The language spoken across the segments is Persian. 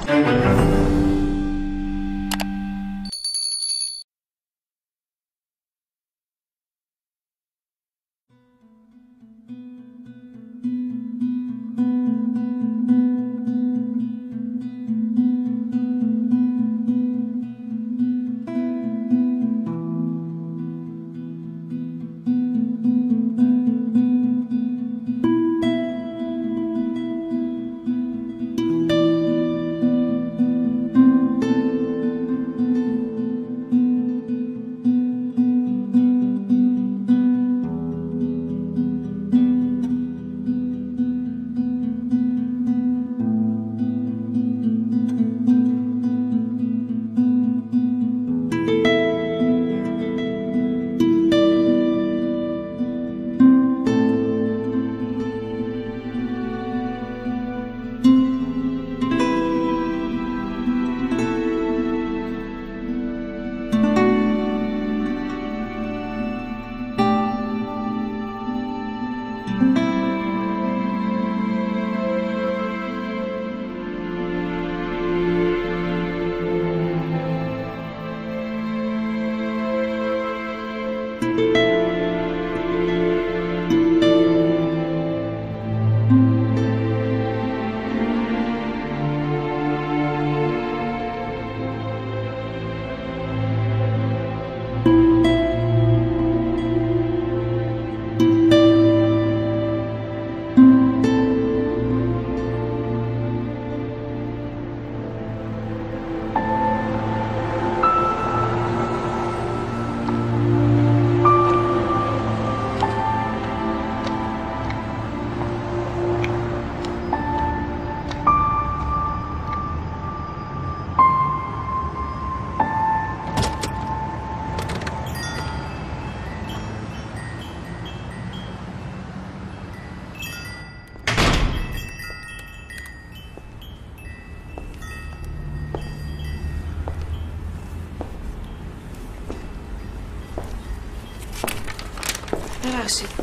ببخشید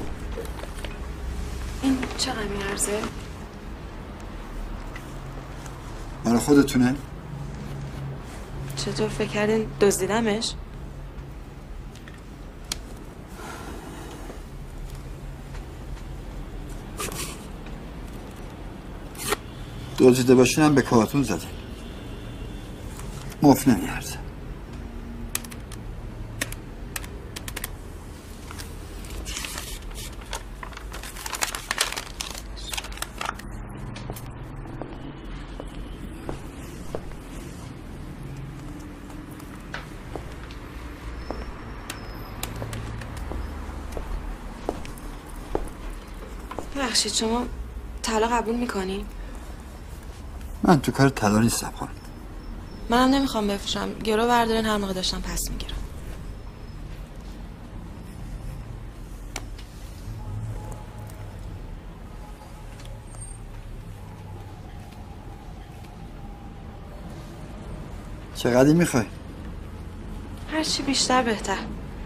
این چقدر میارزه؟ مال خودتونه؟ چطور فکر کردین دزدیدمش؟ دزدیده باشین هم به کارتون زده مفت نمیارزه. ببخشید شما طلا قبول میکنی؟ من تو کار طلا نیستم خانم. منم نمیخوام بفروشم. گرو بردارین هر موقع داشتم پس میگیرم. چقدر میخوای؟ هرچی بیشتر بهتر.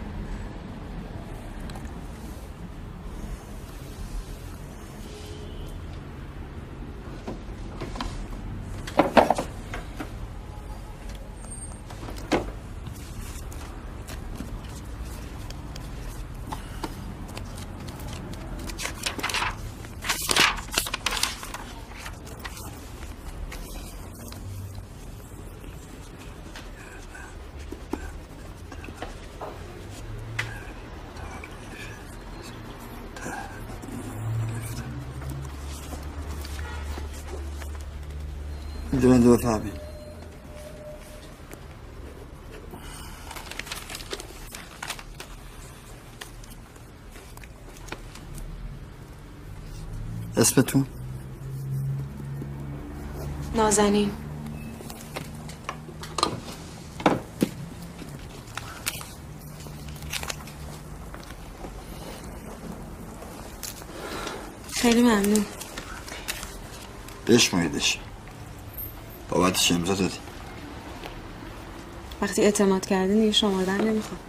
میدونن دو فهمی اسمتون؟ نازنین. خیلی ممنون. بشماییدش بابتش امضا دادی. وقتی اعتماد کردین دیگه شمردن نمیخوام.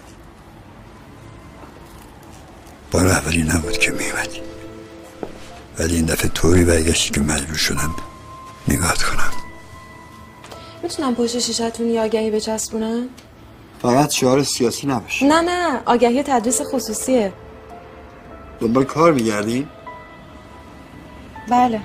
بار اولی نبود که میومدی ولی این دفعه طوری برگشتی که مجبور شدم نگاهت کنم. میتونم پشت شیشتون یه آگهی بچسبونم؟ فقط شعار سیاسی نباشه. نه آگهی تدریس خصوصیه. دنبال کار میگردین؟ بله.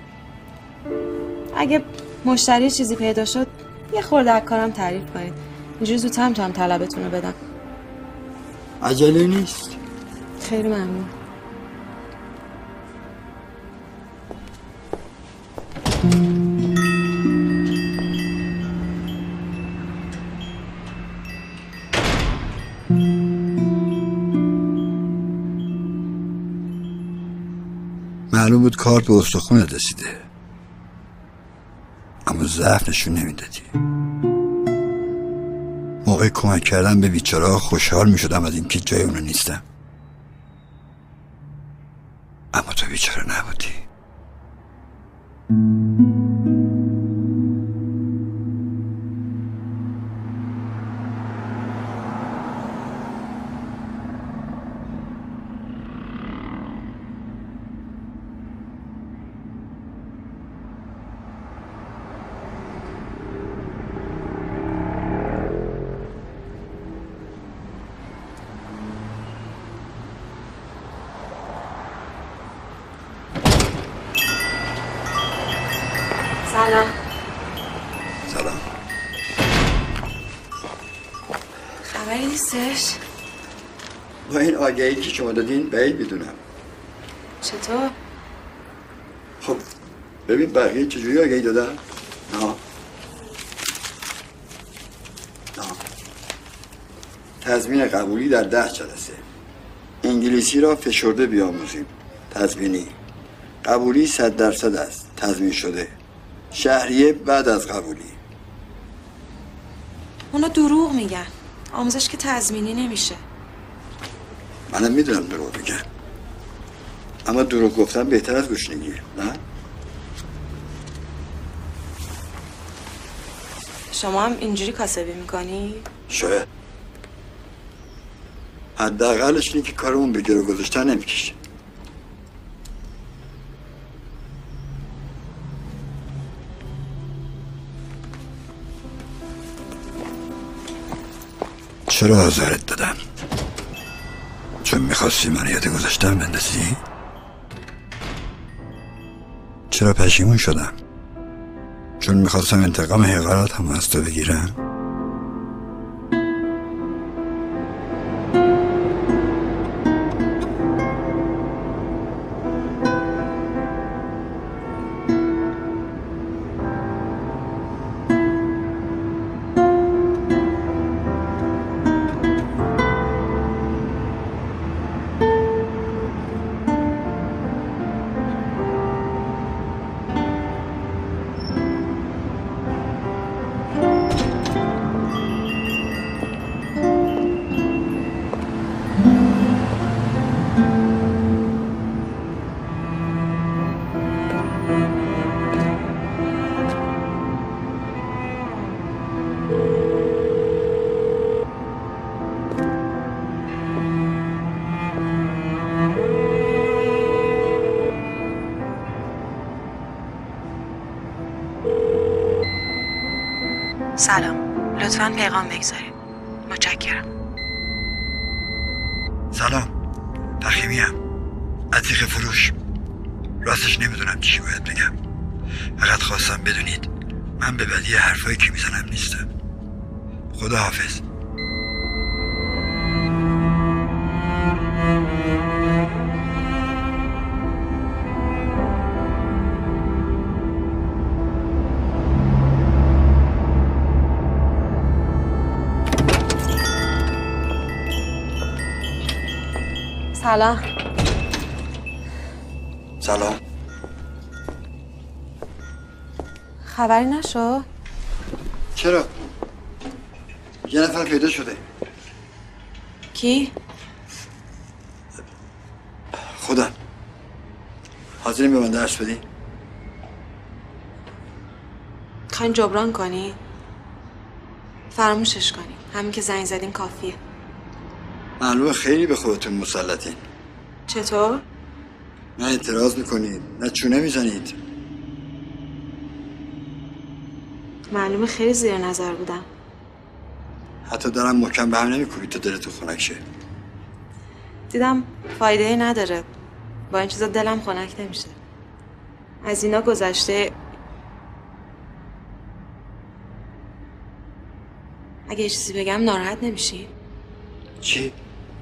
اگه مشتری چیزی پیدا شد یه خورده از کارم تعریف کنید. اینجوری زودتر میتونم طلبتون رو بدم. عجله نیست. خیلی ممنون. معلوم بود کار به استخونت رسیده، اما ضعف نشون نمیدادی. موقع کمک کردن به بیچاره‌ها خوشحال میشدم از اینکه جای اونو نیستم، اما تو بیچاره نبودی. سلام. خبری نیستش؟ با این آگهی که شما دادین بعید میدونم. چطور؟ خب ببین بقیه چجوری آگهی دادن؟ نه تضمین قبولی در 10 جلسه. انگلیسی را فشرده بیاموزیم. تضمینی. قبولی 100% است. تضمین شده. شهریه بعد از قبولی. اونا دروغ میگن. آموزش که تضمینی نمیشه. منم میدونم دروغ میگن، اما دروغ گفتن بهتر از گشنگیه، نه؟ شما هم اینجوری کاسبی میکنی؟ شاید. حداقلش اینه که کارمون به گرو گذاشتن نمیکشه. چرا آزارت دادم؟ چون میخواستی من یاد گذاشتن بندازی؟ چرا پشیمون شدم؟ چون میخواستم انتقام حقارتم از تو بگیرم؟ سلام. لطفاً پیغام بگذارید. متشکرم. سلام. تخیمیم. عتیق فروش. راستش نمیدونم چی باید بگم. فقط خواستم بدونید من به بدی حرفایی که میزنم نیستم. خدا حافظ. سلام. سلام. خبری نشو؟ چرا؟ یه نفر پیدا شده. کی؟ خودم. حاضرین به من درس بدی؟ خواین جبران کنی؟ فراموشش کنی. همین که زنگ زدین کافیه. معلومه خیلی به خودتون مسلطین. چطور؟ نه اعتراض میکنید، نه چونه میزنید. معلومه خیلی زیر نظر بودم. حتی دارم محکم به هم نمی‌کوبی تا دلتو خنک شه. دیدم فایده ای نداره. با این چیزا دلم خنک نمیشه. از اینا گذشته اگه یه چیزی بگم ناراحت نمیشی؟ چی؟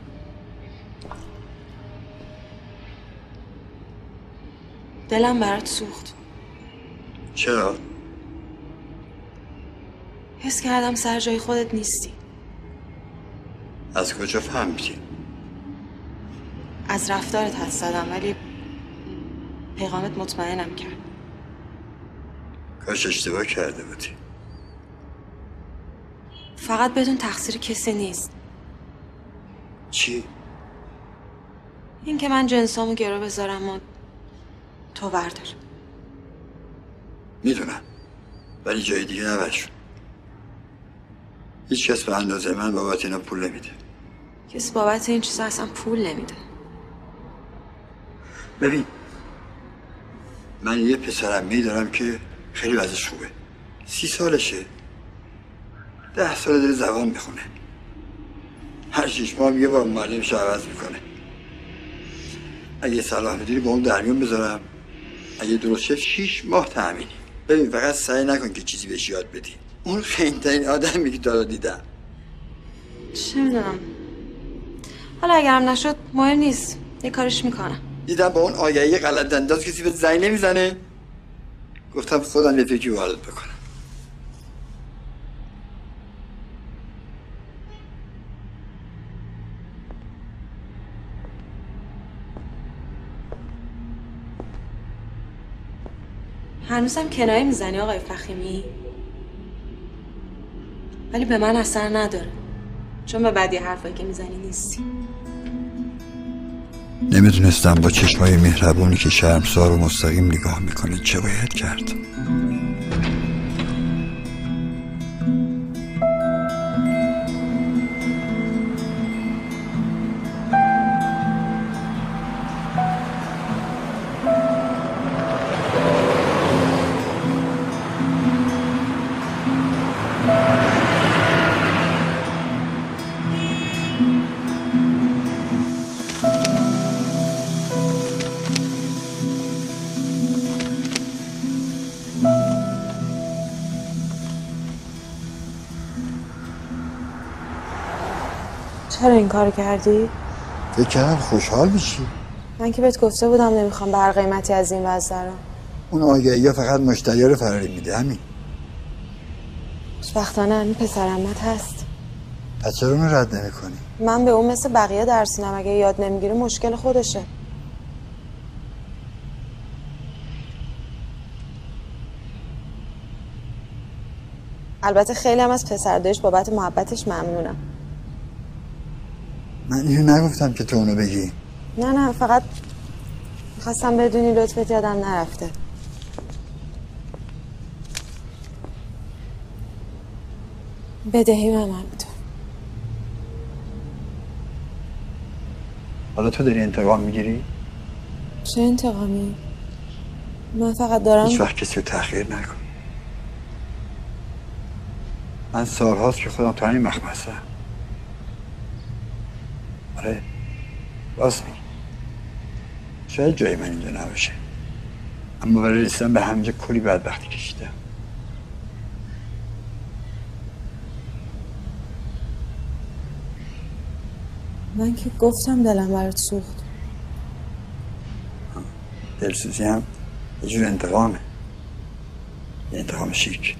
دلم برات سوخت. چرا؟ حس کردم سر جای خودت نیستی. از کجا فهمیدی؟ از رفتارت حدس زدم ولی پیغامت مطمئنم کرد. کاش اشتباه کرده بودی. فقط بدون تقصیر کسی نیست. چی؟ این که من جنسامو گرو بذارم و تو بردار. میدونم ولی جای دیگه نبرشون. هیچ کس به اندازه من بابت اینا پول نمیده. کسی بابت این چیزا اصلا پول نمیده. ببین من یه پسرم میدارم که خیلی وضعش خوبه. 30 سالشه. 10 سال داره زبان میخونه. هر 6 ماه یه بار معلمش عوض میکنه. اگه صلاح میدونی با اون در میون بذارم. اگه درست شد 6 ماه تأمینی. ببین فقط سعی نکن که چیزی بهش یاد بدی. اون خیلی‌ترین آدمی که تا دیدم. چه میدونم. حالا اگرم نشد مهم نیست. یه کارش میکنم. دیدم با اون آگهی غلط انداز کسی به زنگ نمیزنه. گفتم خودم یه فکری وارد بکنم. هنوزم کنایه میزنی آقای فخیمی؟ ولی به من اثر نداره. چون به بدی حرفایی که میزنی نیستی. نمیدونستم با چشمای مهربونی که شرمسار و مستقیم نگاه میکنه چه باید کرد. چرا این کار کردی؟ فکر کردم خوشحال میشی. من که بهت گفته بودم نمیخوام به هر قیمتی از این وضع درم. اون آگهی ها فقط مشتری رو فراری میده همین. خوشبختانه این پسرمت هست. پس چرا اونو رد نمی کنی؟ من به اون مثل بقیه درسینم. اگه یاد نمیگیره مشکل خودشه. البته خیلی هم از پسردایش بابت محبتش ممنونم. من اینو نگفتم که تو اونو بگی. نه فقط میخواستم بدونی لطفت یادم نرفته. بدهی من تو. حالا تو داری انتقام میگیری؟ چه انتقامی؟ من فقط دارم هیچ وقت کسی رو تحقیر نکن. من سالهاست که خودم تو همین مخمسه‌ام. آره راست میگی. شاید جای من اینجا نباشه اما برای رسیدن به همینجا کلی بدبختی کشیدم. من که گفتم دلم برات سوخت. دلسوزی هم یه جور انتقامه. یه انتقام شیک.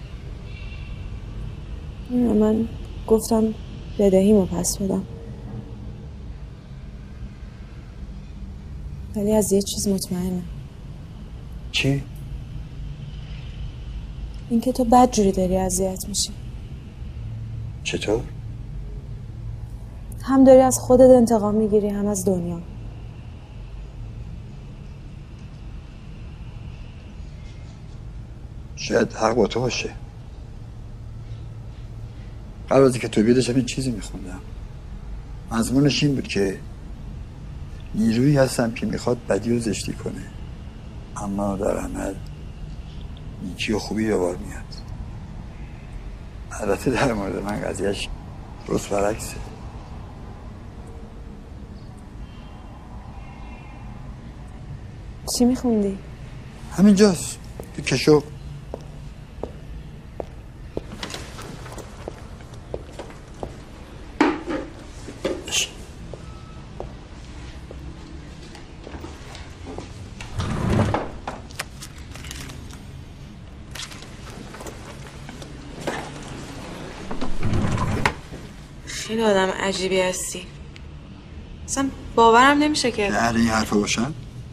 من گفتم بدهیمو پس بدم. ولی از یه چیز مطمئنم. چی؟ اینکه تو بدجوری داری اذیت میشی. چطور؟ هم داری از خودت انتقام میگیری هم از دنیا. شاید حق با تو باشه. قبل از که تو بیاد داشتم این چیزی میخوندم. مضمونش این بود که نیرویی هستم که میخواد بدی و زشتی کنه اما در عمل نیکی و خوبی به بار میاد. البته در مورد من قضیهش درست برعکسه. چی میخوندی؟ همینجاست تو کشو. خیلی آدم عجیبی هستی. اصلا باورم نمیشه که اهل این حرفا باشن؟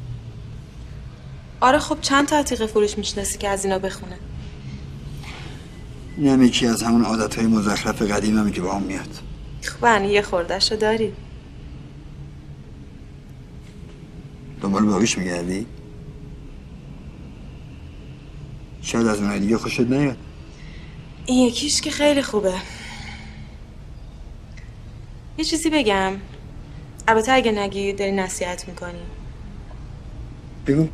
آره خب چند تا عتیقه فروش میشناسی که از اینا بخونه؟ این هم یکی از همون عادتهای مزخرف قدیممی که با هم میاد. خب یه خورده‌شو داری. دنبال باقیش میگردی؟ شاید از اونهای دیگه خوشت نیاد. این یکیش که خیلی خوبه. یه چیزی بگم، البته اگه نگی داری نصیحت میکنی. بگو.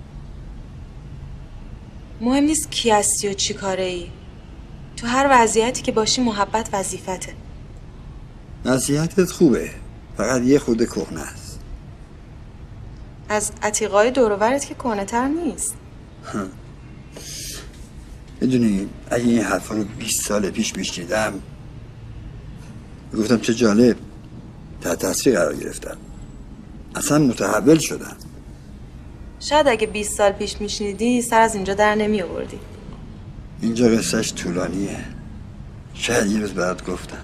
مهم نیست کی هستی و چی کاره ای. تو هر وضعیتی که باشی محبت وظیفته. نصیحتت خوبه، فقط یه خورده کهنه است. از عتیقای دور و برت که کهنه‌تر نیست. میدونی اگه این حرفا رو 20 سال پیش میشنیدم گفتم چه جالب، تحت تاثیر قرار گرفتم، اصلا متحول شدم. شاید اگه 20 سال پیش میشنیدی سر از اینجا در نمی آوردی. اینجا قصهش طولانیه، شاید یه روز برات گفتم.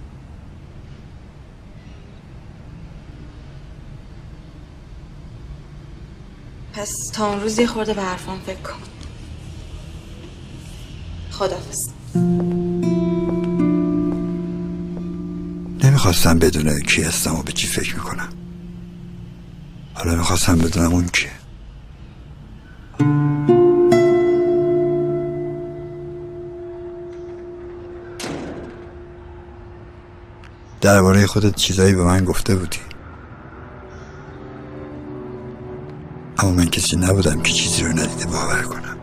پس تا اون روز یه خورده به حرفام فکر کن. خداحافظ. نمیخواستم بدونه کی هستم و به چی فکر میکنم. حالا میخواستم بدونم اون کیه. درباره خودت چیزایی به من گفته بودی، اما من کسی نبودم که چیزی رو ندیده باور کنم.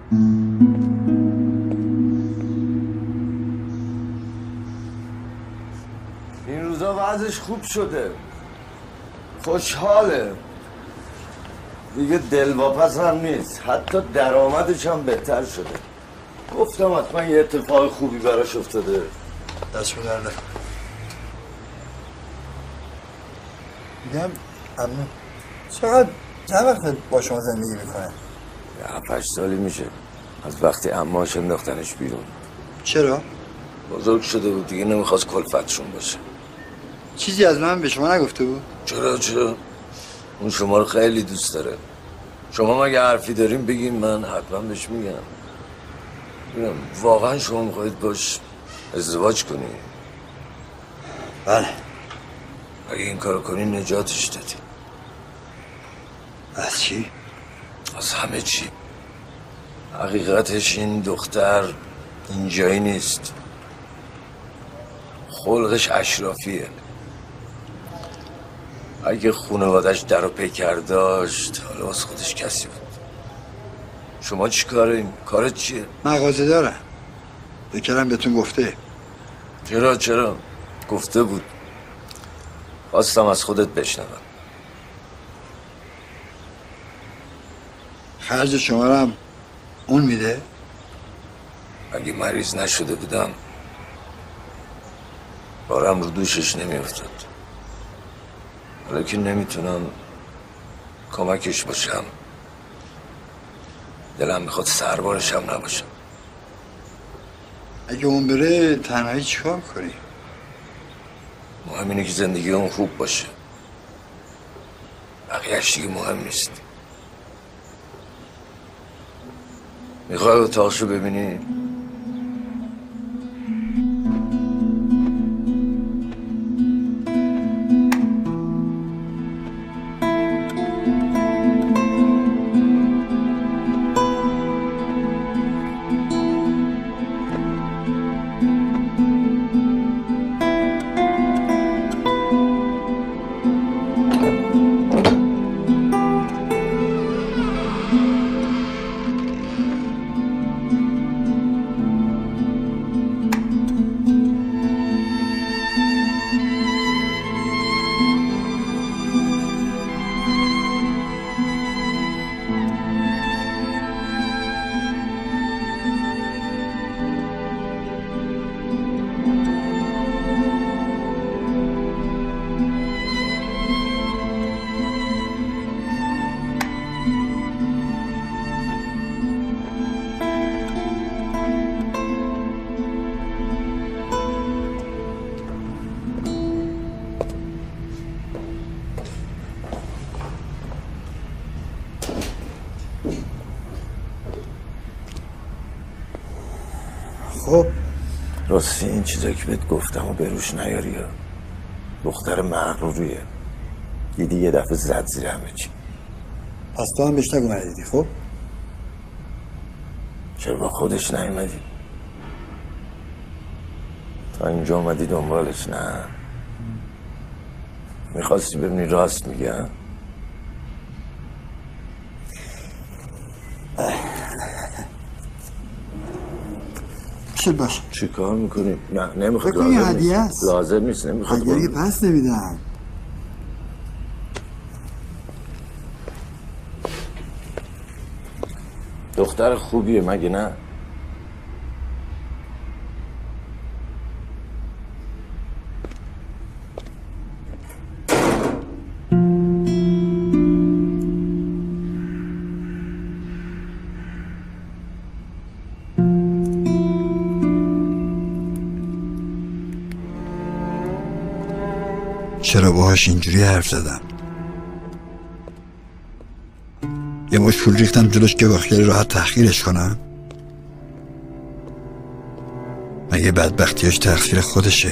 این روزا وضعش خوب شده، خوشحاله دیگه، دلواپس هم نیست، حتی درآمدش هم بهتر شده. گفتم حتما یه اتفاق خوبی براش افتاده. دست رو در نکن. میگم عمو چقدر چند وقت با شما زندگی میکنه؟ 7-8 سالی میشه از وقتی عماش انداختنش بیرون. چرا؟ بزرگ شده بود دیگه، نمیخواست کلفتشون باشه. چیزی از من به شما نگفته بود؟ چرا؟ اون شما رو خیلی دوست داره. شما مگه حرفی داریم بگیم، من حتما بهش میگم. واقعا شما میخواید باش ازدواج کنی؟ بله. اگه این کار کنی نجاتش دادی. از چی؟ از همه چی. حقیقتش این دختر اینجایی نیست، خلقش اشرافیه. اگه خانوادش در و پیکر داشت حالا واسه خودش کسی بود. شما چی کارین؟ کارت چیه؟ مغازه دارم. بکرم بهتون گفته. چرا؟ گفته بود. خواستم از خودت بشنوم. خرج شما رو هم اون میده؟ اگه مریض نشده بودم بارم رو دوشش نمیافتاد. حالا که نمیتونم کمکش باشم دلم میخواد سربارش هم نباشم. اگه اون بره تنهایی چیکار کنی؟ مهم اینه که زندگی اون خوب باشه، بقیه‌اش دیگه مهم نیست. میخوای اتاقشو ببینی؟ خب راستی این چیزایی که بهت گفتم و به روش نیاری ها. دختر مغروریه. دیدی یه دفعه زد زیر همه چی. پس تو هم بهش نگو ندیدی. خب چرا با خودش نیومدی؟ تا اینجا اومدی دنبالش؟ نه میخواستی ببینی راست میگم؟ باشه چی کار میکنی؟ نه نمیخواد. فکر کنی هدیه است. لازم نیست. نمیخواد. هدیه که پس نمیدم. دختر خوبیه مگه نه؟ چرا باهاش اینجوری حرف زدم؟ یه مش پول ریختم جلوش که با خیال راحت تحقیرش کنم؟ مگه بدبختیاش تقصیر خودشه؟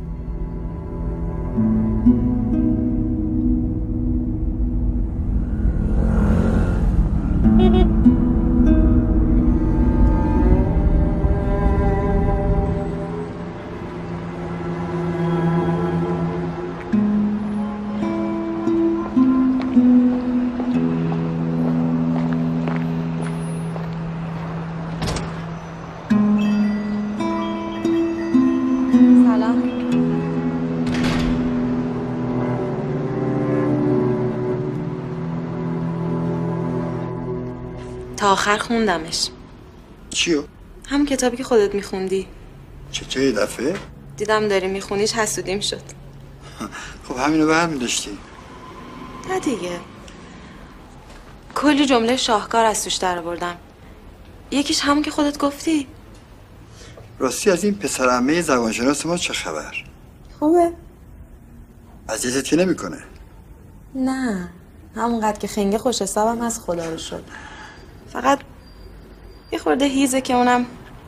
تا آخر خوندمش. چیو؟ هم کتابی که خودت میخوندی. چطور یه دفعه؟ دیدم داری میخونیش حسودیم شد. خب همینو برمی داشتی. نه دیگه. کلی جمله شاهکار از توش در آوردم. یکیش همون که خودت گفتی. راستی از این پسر عمه زبانشناس ما چه خبر؟ خوبه؟ اذیتت که نمیکنه؟ نه، همونقدر که خنگه خوش حسابم از خدا رو شد. فقط یه خورده هیزه که اونم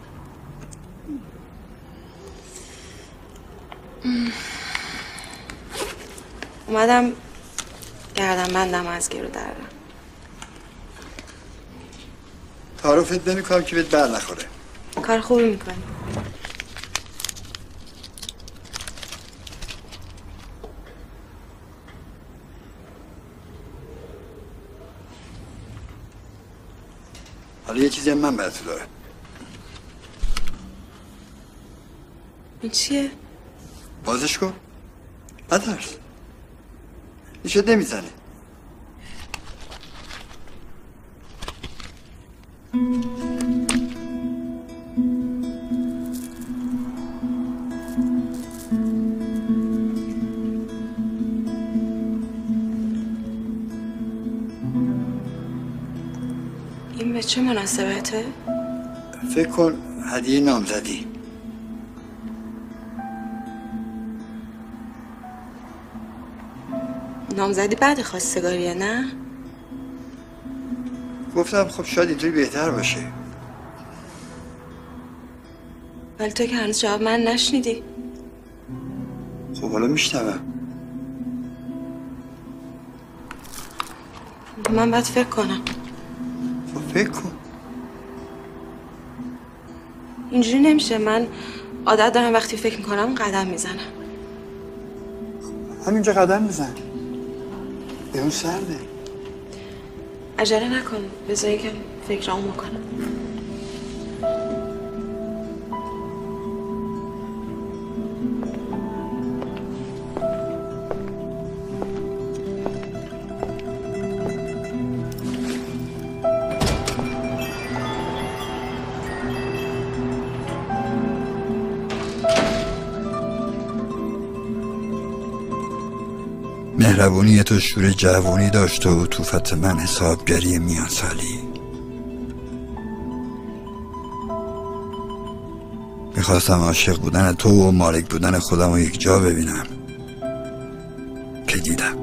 اومدم گردنبندم از گرو دردم. تعارفت نمیکنم که بهت بر نخوره. کار خوبی میکنی. حالا یه چیزی هم من برای تو دارم. این چیه؟ بازش کن. نترس. نیشت نمیزنه. این به چه مناسبته؟ فکر کن هدیه نامزدی. نامزدی بعد خواستگاریه نه؟ گفتم خب شاید اینطوری بهتر باشه. ولی تو که هنوز جواب من نشنیدی. خب حالا میشنوم. من باید فکر کنم. خب فکر کن. اینجوری نمیشه. من عادت دارم وقتی فکر میکنم قدم میزنم. همینجا قدم بزن. به اون سرده. عجله نکن. بذار یکم فکرامو بکنم. مهربونی تو شور جوانی داشت و عطوفت من حسابگری میان سالی. میخواستم عاشق بودن تو و مالک بودن خودم رو یک جا ببینم که دیدم.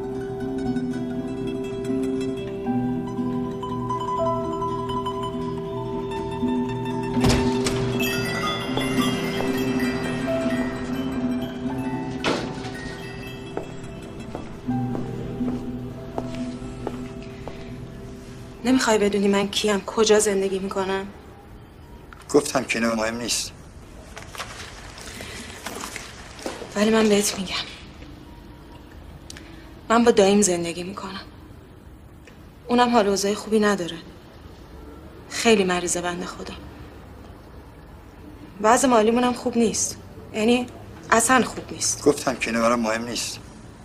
میخوای بدونی من کیم، کجا زندگی میکنم؟ گفتم که نه مهم نیست. ولی من بهت میگم من با دایم زندگی میکنم. اونم حال اوضاع خوبی نداره. خیلی مریضه بنده خدا. وضع مالیمونم خوب نیست. یعنی اصلا خوب نیست. گفتم که نه برام مهم نیست.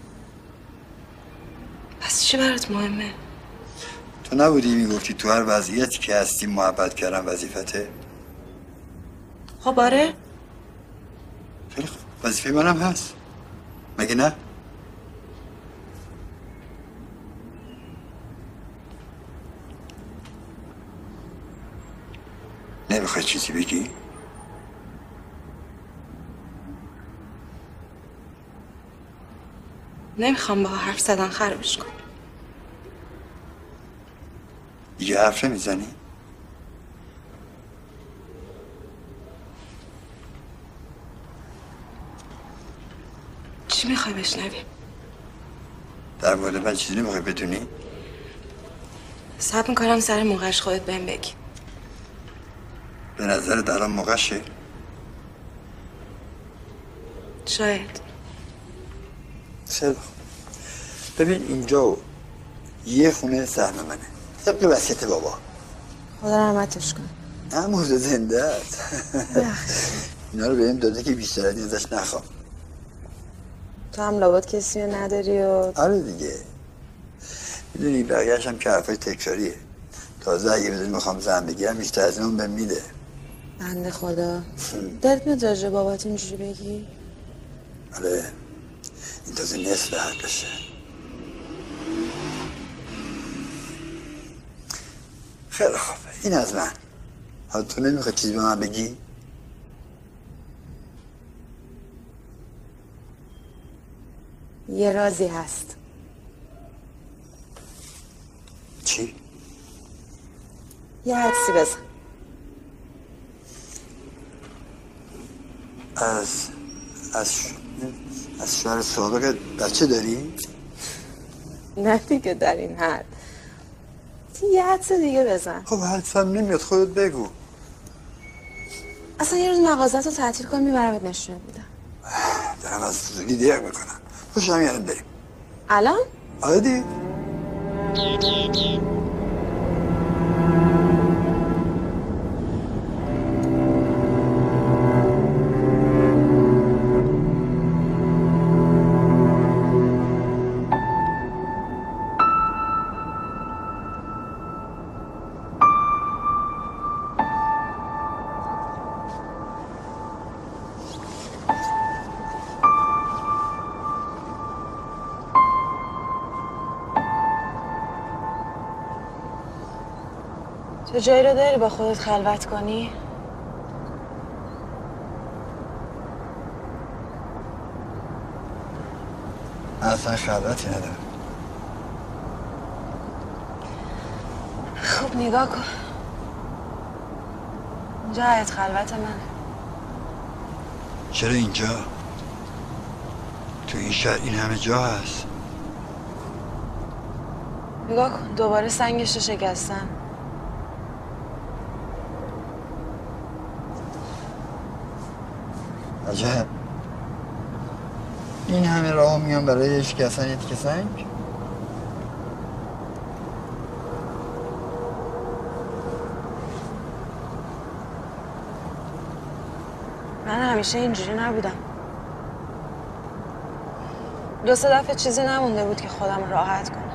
پس چی برات مهمه؟ تو نبودی میگفتی تو هر وضعیتی که هستی محبت کردن وظیفته؟ خب آره. خیلی خوب، وظیفه منم هست، مگه نه؟ نمیخوای چیزی بگی؟ نمیخوام با حرف زدن خرابش کن. دیگه حرف نمیزنی؟ چی میخوای بشنوی؟ در مورد من چیزی نمیخوای بدونی؟ صبر میکنم سر موقعش خودت بهم بگی. به نظرت الان موقعشه؟ شاید. خیلی خوب. ببین اینجا یه خونه سهم منه، طبق وصیت بابا. خدا رحمتش کن. نه مرده زنده است. اینا رو بهم داده که بیشتر از این ازش نخوام. تو هم لابد کسی رو نداری و... آره دیگه. میدونی بقیه‌اش هم که حرفای تکراریه. تازه اگه بدونی میخوام زن بگیرم بیشتر از اون بهم میده. بنده خدا. دلت میاد راجع بابات اینجوری بگی؟ آره. این تازه نصف حقشه. خیلی خوب، این از من. حالا تو نمیخوای چیزی به من بگی؟ یه رازی هست. چی؟ یه حدسی بزن. از شوهر سابقت بچه داری؟ نه دیگه در این حد. یه حدس دیگه بزن. خب حدسم نمیاد، خودت بگو. اصلا یه روز مغازت رو تعطیل کن میبرمت نشون میدم. دارم از فضولی دیر میکنم. خوشم یعنی بریم. الان؟ آره دیگه. تو جایی رو داری با خودت خلوت کنی؟ اصلا خلوتی ندارم. خب نگاه کن. اینجا حیاط خلوت منه. چرا اینجا؟ تو این شهر این همه جا هست. نگاه کن دوباره سنگش رو شکستن. عجب. این همه راه میان برای شکستن یه تیکه سنگ؟ من همیشه اینجوری نبودم. دو سه دفعه چیزی نمونده بود که خودم راحت کنم.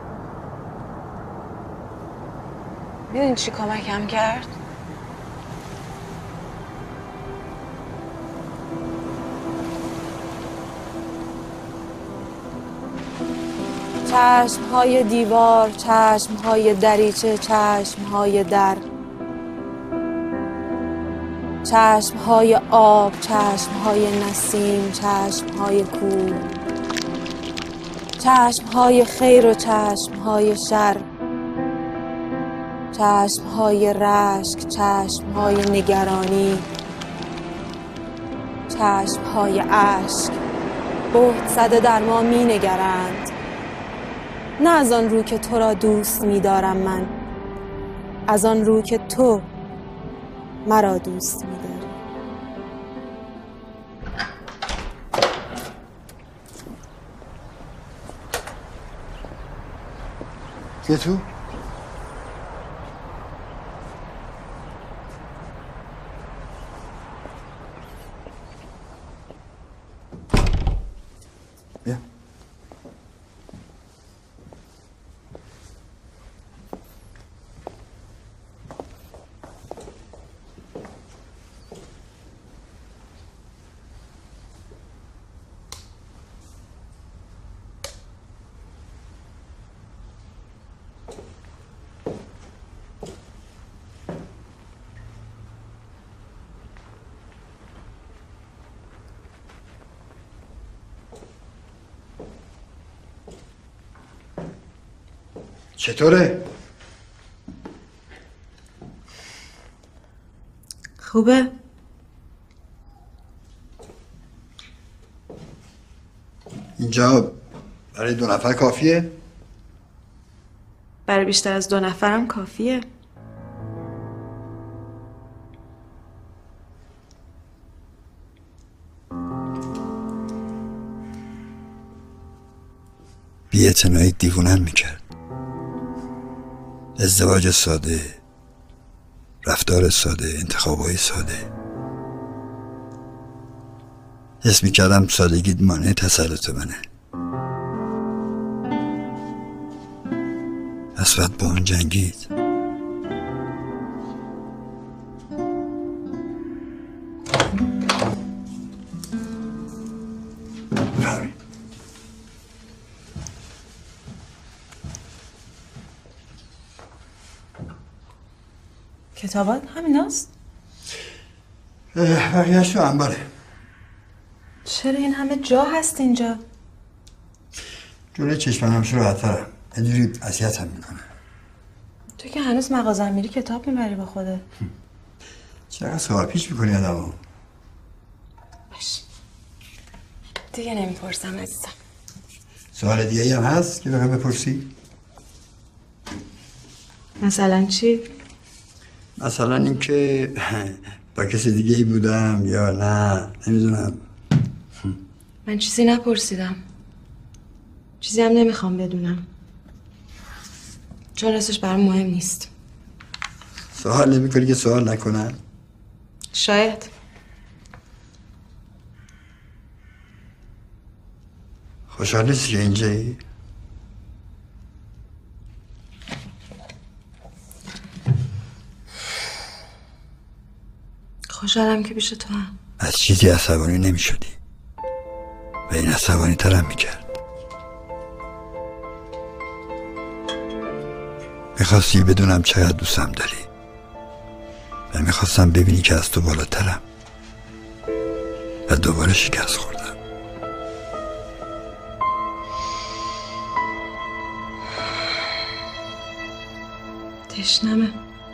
میدونی چی کمکم کرد؟ چشم‌های دیوار، چشم‌های دریچه، چشم‌های در، چشم‌های آب، چشم‌های نسیم، چشم‌های کوه، چشم‌های خیر و چشم‌های شر، چشم‌های رشک، چشم‌های نگرانی، چشم‌های اشک، بهت زده در ما می‌نگرند. نه از آن رو که تو را دوست می‌دارم من، از آن رو که تو مرا دوست می‌داری. که تو؟ بیا. چطوره؟ خوبه؟ اینجا برای 2 نفر کافیه؟ برای بیشتر از 2 نفرم کافیه. بی‌اعتنایی دیوونم میکرد. ازدواج ساده، رفتار ساده، انتخابای ساده. حس میکردم سادگیت مانع تسلط منه. اسود با اون جنگید. کتابات همین هست؟ بقیه‌اش تو انباره. چرا این همه جا هست اینجا؟ جلوی چشمم همش راحت‌ترم. اینجوری اذیتم میکنه. تو که هنوز مغازه میری کتاب میبری با خودت. چقدر سوال پیش میکنی آدمو؟ باش دیگه نمیپرسم عزیزم. سوال دیگه هم هست که بخوای بپرسی؟ مثلا چی؟ مثلا اینکه با کسی دیگه ای بودم یا نه، نمیدونم. من چیزی نپرسیدم، چیزی هم نمیخوام بدونم، چون راستش برام مهم نیست. سوال نمیکنی که سوال نکنن؟ شاید. خوشحال نیستی که اینجایی؟ خوشحالم که پیش تو هم. از چیزی عصبانی نمی شدی و این عصبانی ترم می کرد. میخواستی بدونم چقدر دوستم داری و میخواستم ببینی که از تو بالاترم و دوباره شکست خوردم. تشنمه.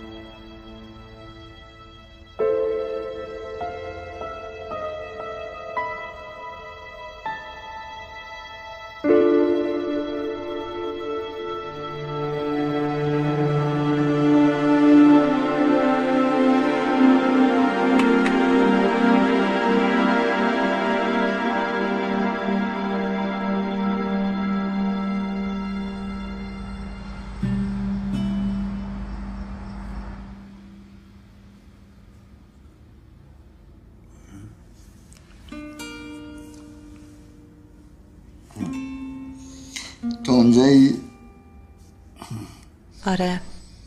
تو اونجایی؟ آره.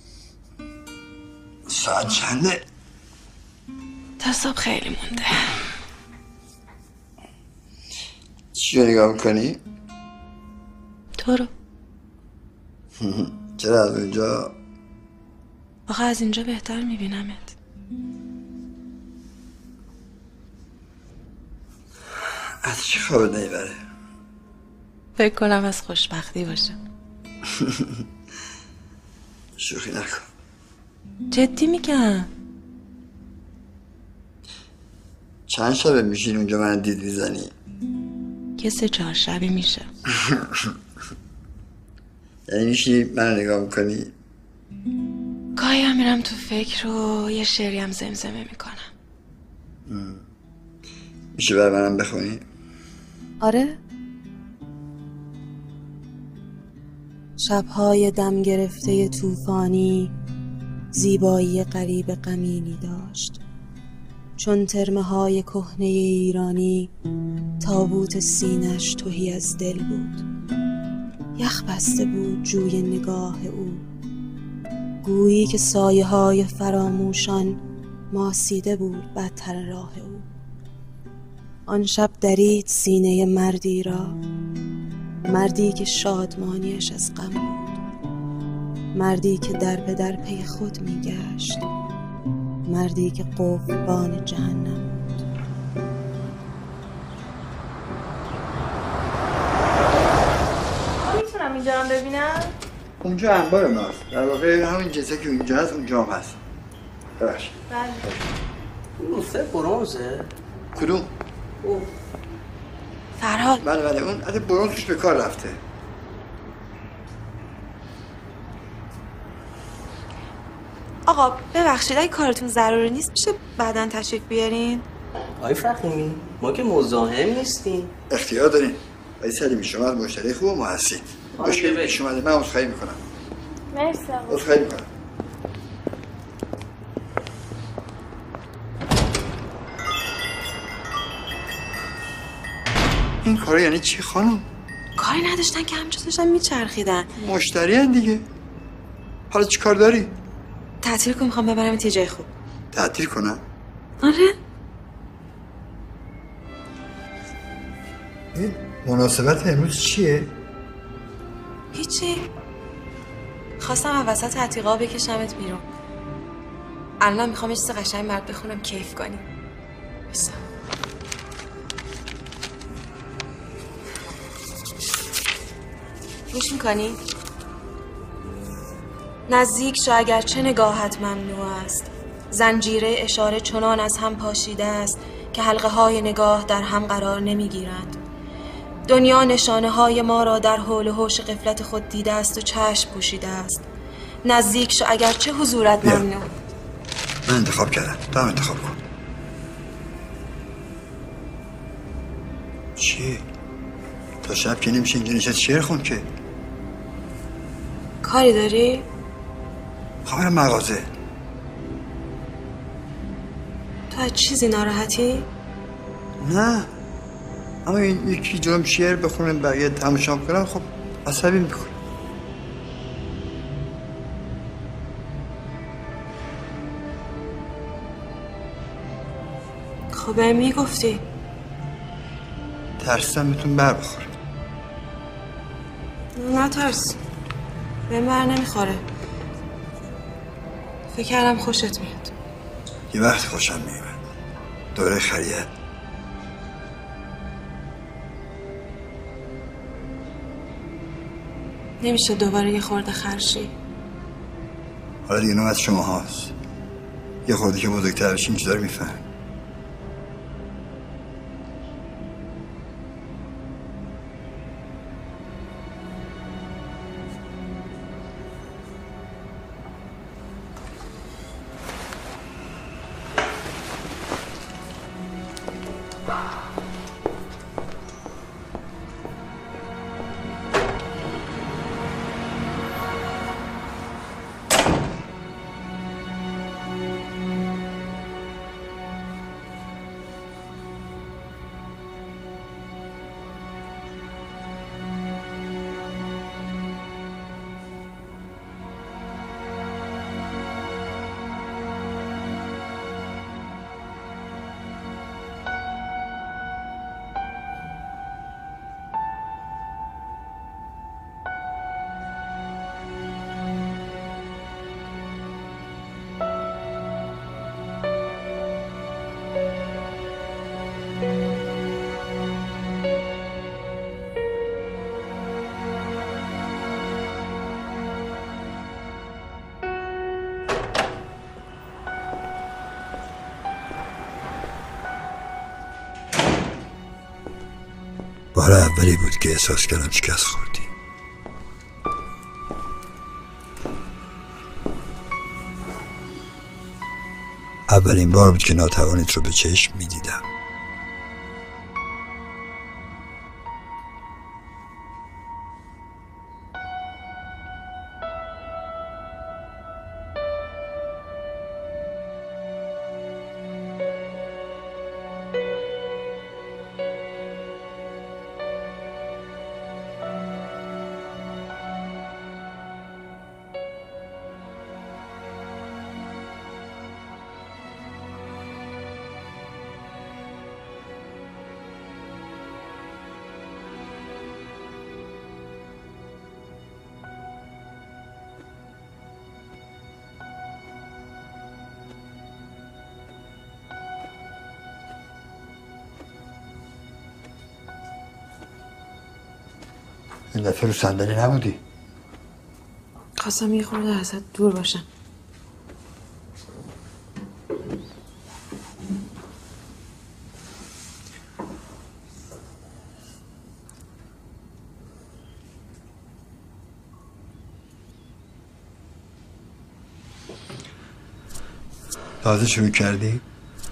ساعت چنده؟ تا صبح خیلی مونده. چی رو نگاه میکنی؟ تو رو. چرا از اونجا؟ آخه از اینجا بهتر میبینمت. از چی خوابت نمیبره؟ فکر کنم از خوشبختی باشه. شوخی نکن. جدی میگم. چند شبه میشین اونجا من دید میزنی؟ که 3-4 شبی میشه. یعنی میشی من نگاه میکنی؟ کار گاهی هم میرم تو فکر و یه شعری هم زمزمه میکنم. میشه بر منم بخونی؟ آره. شبهای دم گرفته طوفانی زیبایی غریب غمینی داشت، چون ترمه های کهنه ایرانی تابوت سینش تهی از دل بود. یخ بسته بود جوی نگاه او، گویی که سایه های فراموشان ماسیده بود بدتر راه او. آن شب درید سینه مردی را، مردی که شادمانیش از غم بود، مردی که در به در پی خود میگشت، مردی که قفلبان جهنم بود. میتونم اینجا هم ببینم؟ اونجا انبار ماست، در واقع همین جنسه که اونجا هست اونجا هم هست. ببخشید. بله. اون نوسته برونزه؟ کدوم؟ او فرهاد، بله اون حتی برونز توش به کار رفته. آقا ببخشید اگه کارتون ضروری نیست میشه بعداً تشریف بیارین؟ آقای فخیمی ما که مزاحم نیستیم. اختیار دارین. ولی سلیمی شما از مشتری خوب و ما هستید. مشکلی پیش اومده من عذرخواهی میکنم. مرسی آقا. عذرخواهی میکنم. این کارا یعنی چی خانم؟ کاری نداشتن که همینجا داشتن میچرخیدن. مشتری هن دیگه. حالا چی کار داری؟ تعطیل کن، میخوام ببرم یه جای خوب. تعطیل کنم؟ آره. این مناسبت امروز چیه؟ هیچی. خواستم از وسط عتیقا بکشمت بیرون. الان میخوام یه چیز قشنگ برات بخونم کیف کنی. بسا. گوش میکنی؟ نزدیک شو اگر چه نگاهت ممنوع است، زنجیره اشاره چنان از هم پاشیده است که حلقه های نگاه در هم قرار نمیگیرند. دنیا نشانه های ما را در حول و حوش غفلت خود دیده است و چشم پوشیده است. نزدیک شو اگر چه حضورت ممنوع. من انتخاب کردم، تو هم انتخاب کن. چی؟ تا شب که نمیشه اینجا نشست شعر خون که. کاری داری؟ خواهم مغازه. تو از چیزی ناراحتی؟ نه، اما این یکی جرم شعر بخونم بقیه تماشا کنم خب عصبی میکنه. خب بهم میگفتی. ترسیدم بهتون بر بخوره. نه ترس، بهم بر نمیخوره. فکر کردم خوشت میاد. یه وقت خوشم میاد، دوره خریت. نمیشه دوباره یه خورده خرشی. حالا دیگه نوبت شما هاست. یه خورده که بزرگتر بشین چی داره میفهم. بار اولی بود که احساس کردم شکست خوردی. اولین بار بود که ناتوانیت رو به چشم میدیدم. این دفعه رو صندلی نبودی؟ خواستم یه خورده ازت دور باشم. تازه شروع کردی؟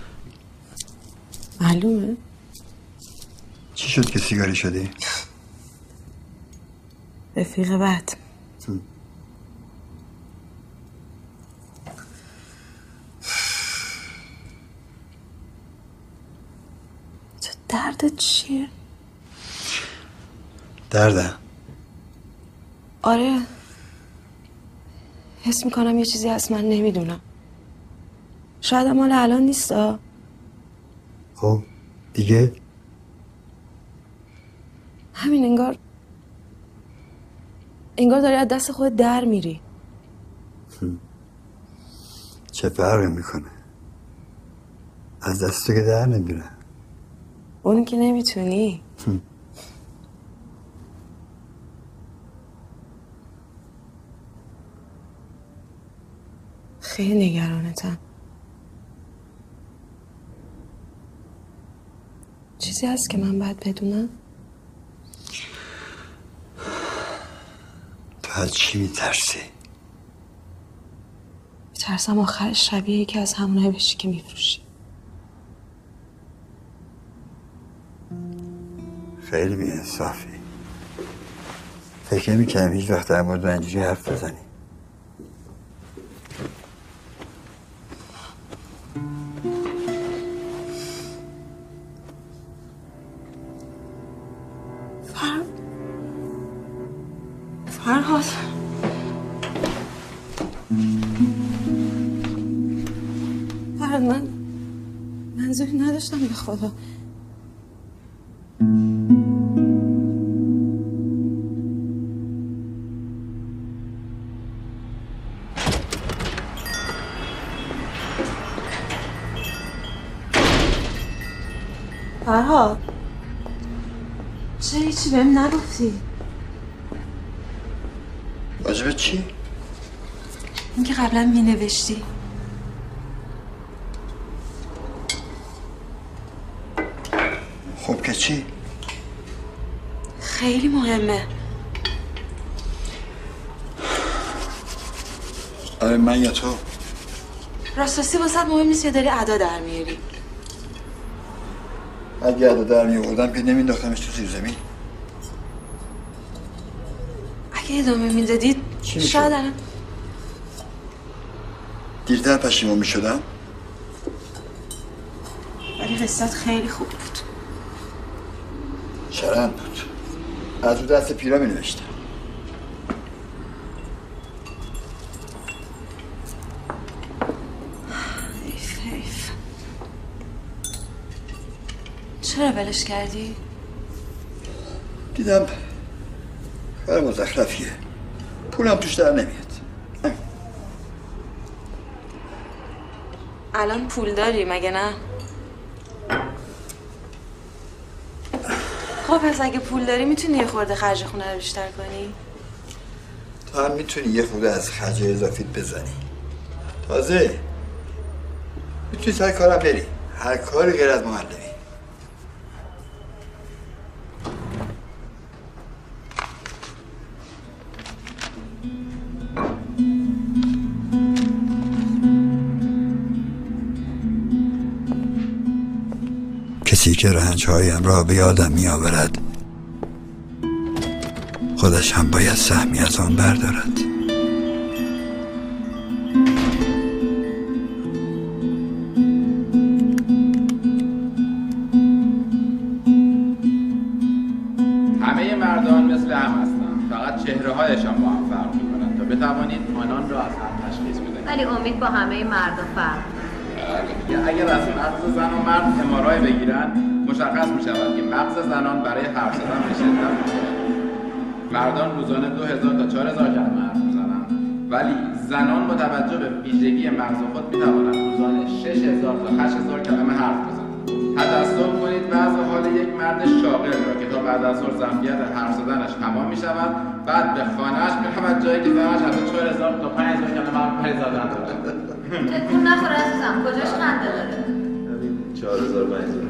معلومه؟ چی شد که سیگاری شدی؟ رفیق بد. تو دردت چیه؟ دردم؟ آره، حس میکنم یه چیزی هست من نمیدونم. شاید مال الان نیستا. خب دیگه؟ همین انگار داری از دست خود در میری. چه فرقی میکنه؟ از دست تو که در نمیره. اون که نمیتونی. خیلی نگرانتم. چیزی هست که من باید بدونم؟ تو از چی میترسی؟ میترسم آخرش شبیه یکی از همونایی بشی که میفروشی. خیلی بی‌انصافی. فکر نمی‌کردم هیچ وقت در مورد اینجوری حرف بزنی. فرهاد، من منظوری نداشتم به خدا. فرهاد، چرا هیچی بهم نگفتی؟ واجبه چی؟ این که قبلا می نوشتی. خب که چی؟ خیلی مهمه. آره من یا تو؟ راستی واسه مهم نیست یا داری ادا در میاری؟ اگه ادا در میاوردم که نمینداختمش تو زیر زمین. اگه ادامه میدادید شاید الان دیرتر پشیمون میشدم. ولی قصت خیلی خوب بود. چرند بود. از رو دست پیرا می نوشتم. حیف. چرا ولش کردی؟ دیدم کار مزخرفیه. پولم توش در نمیاد. الان پول داری مگه نه؟ خب پس اگه پول داری میتونی یه خورده خرج خونه رو بیشتر کنی؟ تو هم میتونی یه خورده از خرج اضافیت بزنی. تازه میتونی سر کارم بری. هر کاری غیر از معلمی. کسی که رنجهایم را به یادم می آورد خودش هم باید سهمی از آن بردارد. همه مردان مثل هم هستند، فقط چهره هایشان با هم فرق میکنند تا بتوانید آنان را از هم تشخیص بدهید. ولی امید با همه مردم فرق میکنه. اگر از مغز زن و مرد MRI بگیرن مشخص می شود که مغز زنان برای حرف زدن به شدت مختلف. مردان روزانه 2000 تا 4000 کلمه حرف میزنند، ولی زنان با توجه به ویژگی مغز خود می توانند روزانه 6000 تا 8000 کلمه حرف بزنند. تصور کنید وضع حال یک مرد شاغل را که تا بعد از ظهر ظرفیت حرف زدنش تمام می شود، بعد به خانه‌اش می‌رود جایی که زنش حتی 4000 تا 5000 کلمه حرف زدن دارد. تکون نخور عزیزم، کجاش خنده داره؟ 4000 5000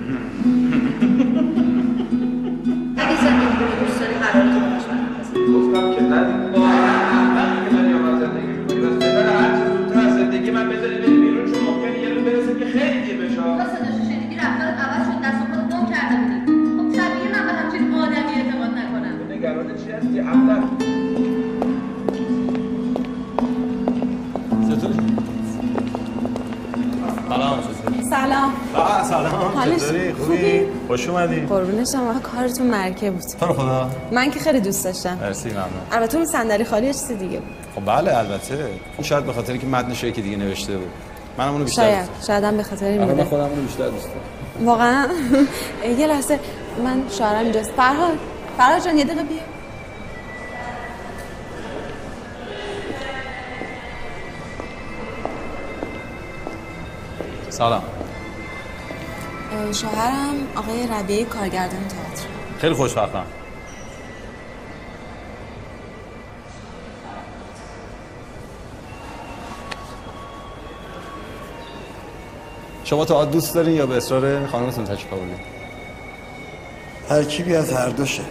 اگه زندگی رو دوست داری قراره که باش گفتم که ندید با وقتی که من یه زندگی می‌کنی بس بهتره هر چه زودتر از زندگی من بذاری بری بیرون، چون ممکنه یه روز برسه که خیلی دیر بشه. تا صداشو شنیدی رفتارت عوض شد، دست و پاتو گم کرده بودی. خب طبیعیه من به همچین آدمی اعتماد نکنم. نگران چی هستی؟ عمدن سلام. سلام. چطوری؟ خوبی؟ خوش اومدی. قربون شما. کارتون مرکه بود. تو رو خدا. من که خیلی دوست داشتم. مرسی ممنون. البته اون صندلی خالی یه چیز دیگه بود. خب بله البته. این شاید به خاطر اینکه متنش یکی دیگه نوشته بود. منم اونو بیشتر دوست دارم. شاید هم به خاطر این بوده. من خودم اونو بیشتر دوست دارم. واقعا یه لحظه من شوهرم اینجاست. فرهاد جان یه دقیقه بیا. سلام. شوهرم آقای ربیعی کارگردان تئاتر. خیلی خوشبختم. شما تئاتر دوست دارین یا به اصرار خانمتون تشریف آوردین؟ ترکیبی از هر دوشه.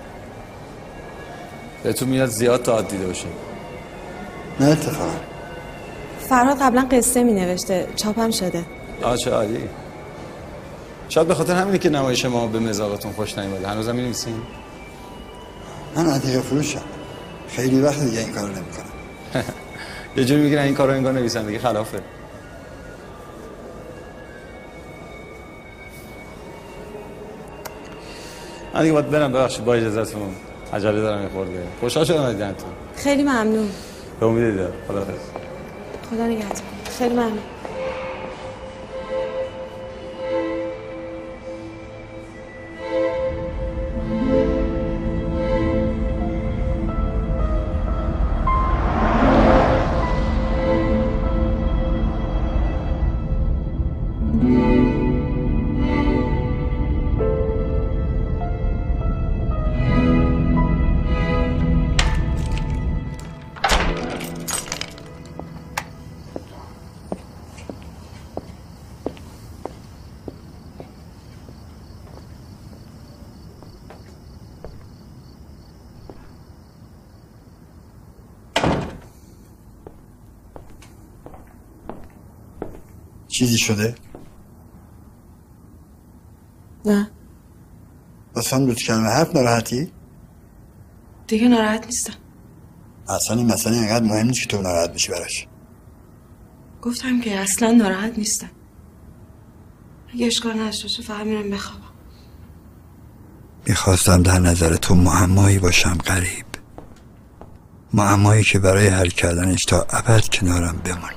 بهتون میاد زیاد تئاتر دیده باشین؟ نه اتفاقا. فرهاد قبلا قصه می نوشته، چاپم شده. چه عالی. شاید به خاطر همینه که نمایش ما به مذاقتون خوش نیومده. هنوزم می‌نویسین؟ من عتیقه فروشم. خیلی وقت دیگه این کارو نمی‌کنم. یه جوری میگن این کارو انگار نویسندگی خلافه. من دیگه باید برم، ببخشید با اجازهتون. عجله دارم یه خورده. خوشحال شدم از دیدنتون. خیلی ممنون. به امید دیدار. خداحافظ. خدا نگهدار. خیلی ممنون. چیزی شده؟ نه. لطفاً بود کلمه حرف ناراحتی؟ دیگه ناراحت نیستم. اصلا این مسئله اینقدر مهم نیست که تو ناراحت بشی براش. گفتم که اصلا ناراحت نیستم. اگه اشکال نداشته باشه فقط میرم بخوابم. میخواستم در نظر تو معمایی باشم غریب، معمایی که برای حل کردنش تا ابد کنارم بمانی.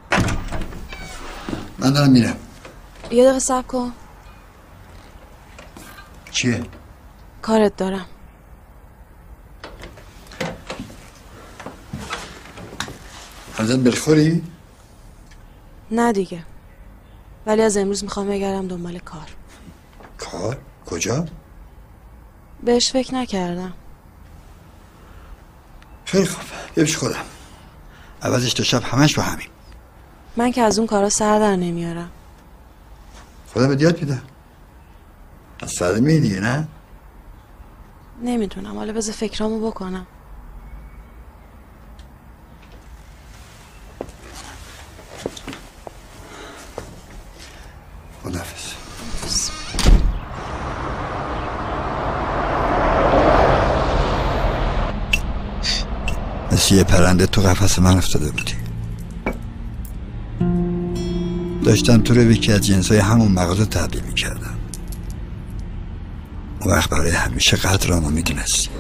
من دارم میرم. یه دقیقه صبر کن. چیه؟ کارت دارم. ازت بلخوری؟ نه دیگه، ولی از امروز میخوام بگردم دنبال کار. کار؟ کجا؟ بهش فکر نکردم. خیلی خوب، ببیش خودم. عوضش تا شب همش با همین. من که از اون کارا سر در نمیارم. خودم بهت یاد میدم. از صدمه دیگه نه؟ نمیتونم، حالا بذار فکرامو بکنم. خداحافظ. مثل یه پرنده تو قفس من افتاده بودی. داشتم تو رو به یکی از جنسای همون مغازه تبدیل میکردم. اون وقت برای همیشه قدرامو میدونستی.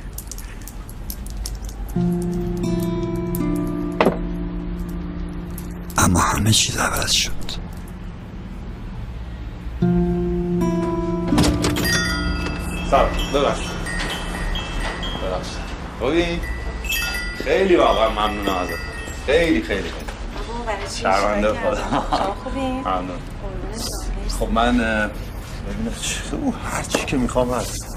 اما همه چیز عوض شد. سلام، ببخشید. خوبی؟ خیلی واقعا ممنونم ازت. خیلی شرمنده خدا. شما خوبی؟ ممنون. خب من ببینم هر چی که میخوام هست.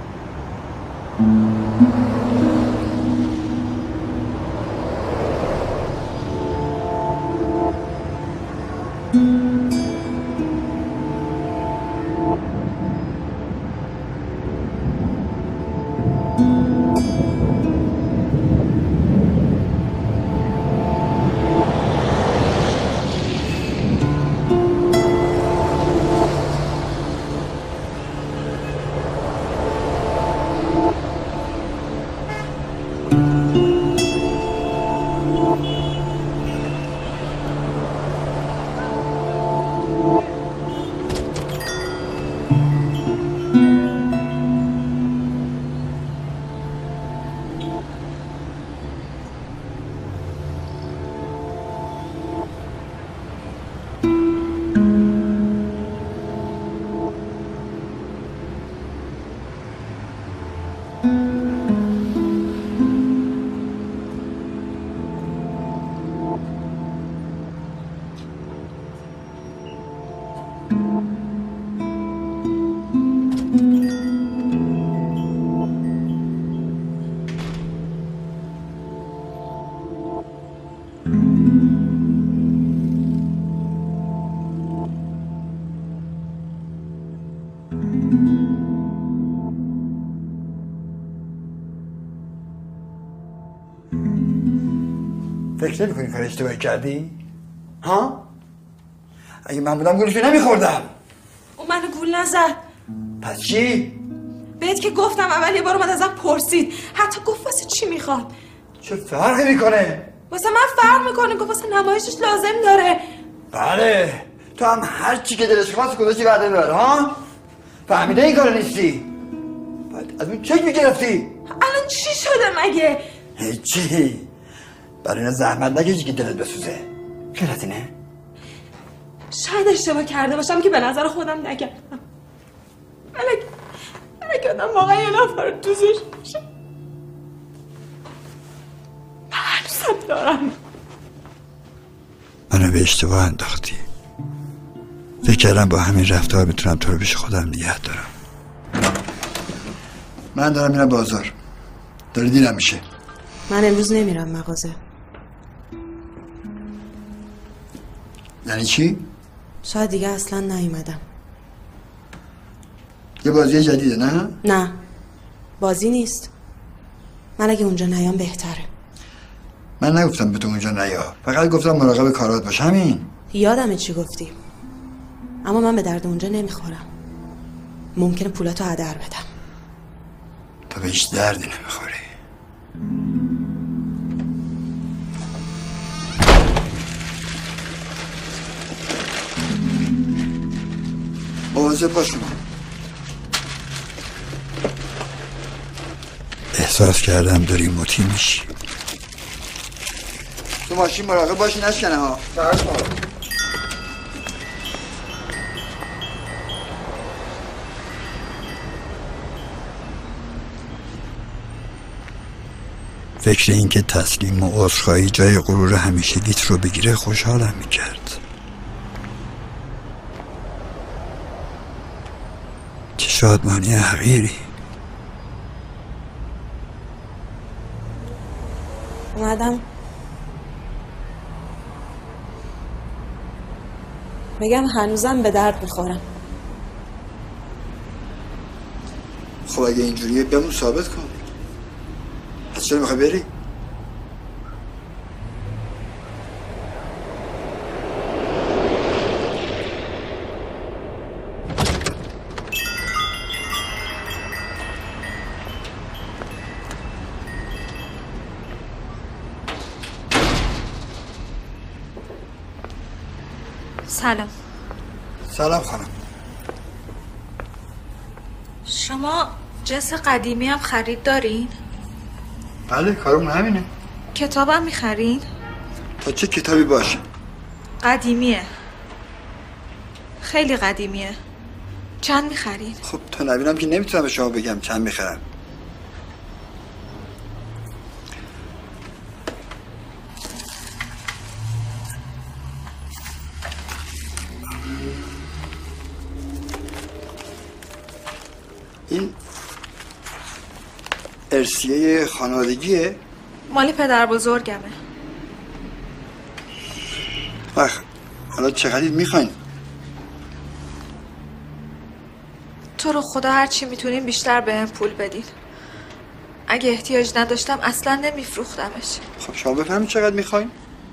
فکر نمی کنی کار اشتباهی کردی؟ ها؟ اگه من بودم گولشو نمیخوردم. اون منو گول نزد. پس چی؟ بهت که گفتم اول یه بار اومد ازم پرسید، حتی گفت واسه چی میخواد. چه فرقی میکنه؟ واسه من فرق میکنه، گفت واسه نمایشش لازم داره. بله، تو هم هر چی که دلش خواست گذاشتی بعد داره ها؟ فهمیده این کارو نیستی؟ بعد از اون چک میگرفتی؟ الان چی شده مگه؟ هیچی. برای اینا زحمت نکشی که دلت بسوزه. خیلت اینه؟ شاید اشتباه کرده باشم که به نظر خودم نکردم. اگه آدم واقعا یه نفر رو دوستش باشه، هنوزم دارم. منو به اشتباه انداختی. فکر کردم با همین رفتار میتونم تو رو پیش خودم نگه دارم. من دارم میرم بازار. داره دیرم میشه. من امروز نمیرم مغازه. یعنی چی؟ شاید دیگه اصلا نیومدم. یه بازی جدیده نه؟ نه، بازی نیست. من اگه اونجا نیام بهتره. من نگفتم به تو اونجا نیا، فقط گفتم مراقب کارات باش. همین. یادمه چی گفتی، اما من به درد اونجا نمیخورم. ممکنه پولاتو هدر بدم. تو به هیچ دردی نمیخوری. مواظب باش. احساس کردم داری مطیع میشی. تو ماشین مراقب باشی نشکنه ها. فکر این که تسلیم و عذرخواهی جای غرور همیشگیت رو بگیره خوشحالم میکرد. چه شادمانی حقیری. اومدم بگم هنوزم به درد میخورم. خب اگه اینجوریه بمون ثابت کن. پس چرا میخوای بری؟ سلام. سلام خانم. شما جنس قدیمی هم خرید دارین؟ بله کارمون همینه. کتابم میخرین؟ تا چه کتابی باشه؟ قدیمیه، خیلی قدیمیه. چند میخرین؟ خب تا نبینم که نمیتونم به شما بگم چند میخرم. این ارسیه خانوادگیه؟ مال پدر بزرگمه. حالا چقدر میخواین؟ تو رو خدا هر چی میتونین بیشتر بهم پول بدین. اگه احتیاج نداشتم اصلا نمیفروختمش. خب شما بفهمید چقدر میخواین؟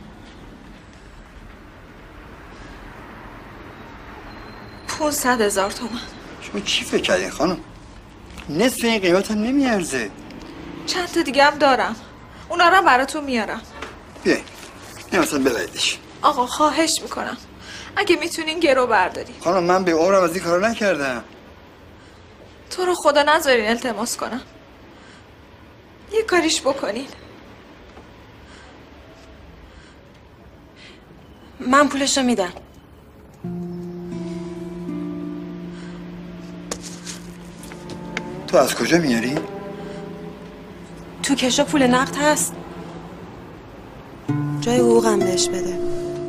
500,000 تومان. شما چی فکر کردین خانم؟ نصف این قیمت هم نمیارزه. چند تا دیگه هم دارم، اونا رو براتون میارم. بیاین این مثلا بلایدش. آقا خواهش میکنم اگه میتونین گرو بردارین. خانم من به عمرم از این کارا نکردم. تو رو خدا نذارین التماس کنم، یه کاریش بکنین. من پولشو میدم. تو از کجا میاری؟ تو کشو پول نقد هست، جای حقوقم بهش بده.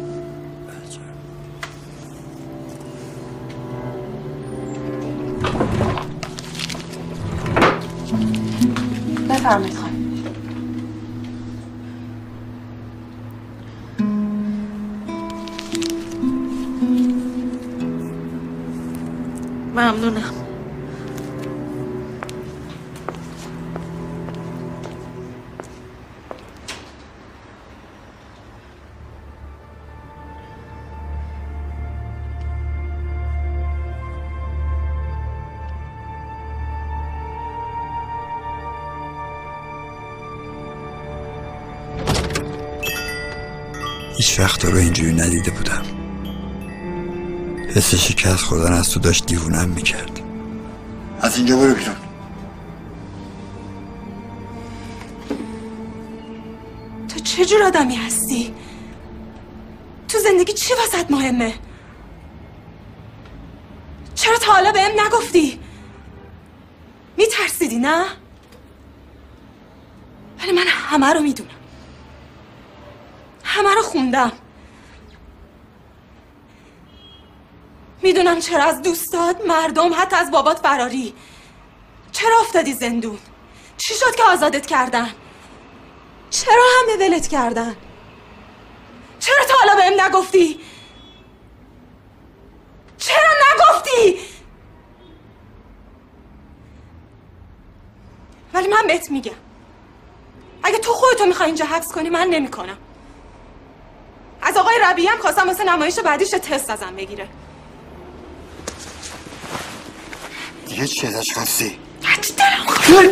بفرمایید خانم. ممنونم. هیچ وقت رو اینجوری ندیده بودم. حس شکست خوردن از تو داشت دیوونم میکرد. از اینجا برو بیرون. تو چه جور آدمی هستی؟ تو زندگی چی واسط مهمه؟ چرا تا حالا بهم نگفتی؟ میترسیدی نه؟ ولی من همه رو میدونم، همه رو خوندم. میدونم چرا از دوستات، مردم، حتی از بابات فراری. چرا افتادی زندون؟ چی شد که آزادت کردن؟ چرا همه ولت کردن؟ چرا تا حالا بهم نگفتی؟ چرا نگفتی؟ ولی من بهت میگم اگه تو خودتو میخوای اینجا حبس کنی من نمیکنم. از آقای ربیعی هم خواستم واسه نمایش بعدیش تست ازم بگیره. دیگه چی ازش خواستی؟ هرچی دلم خواست.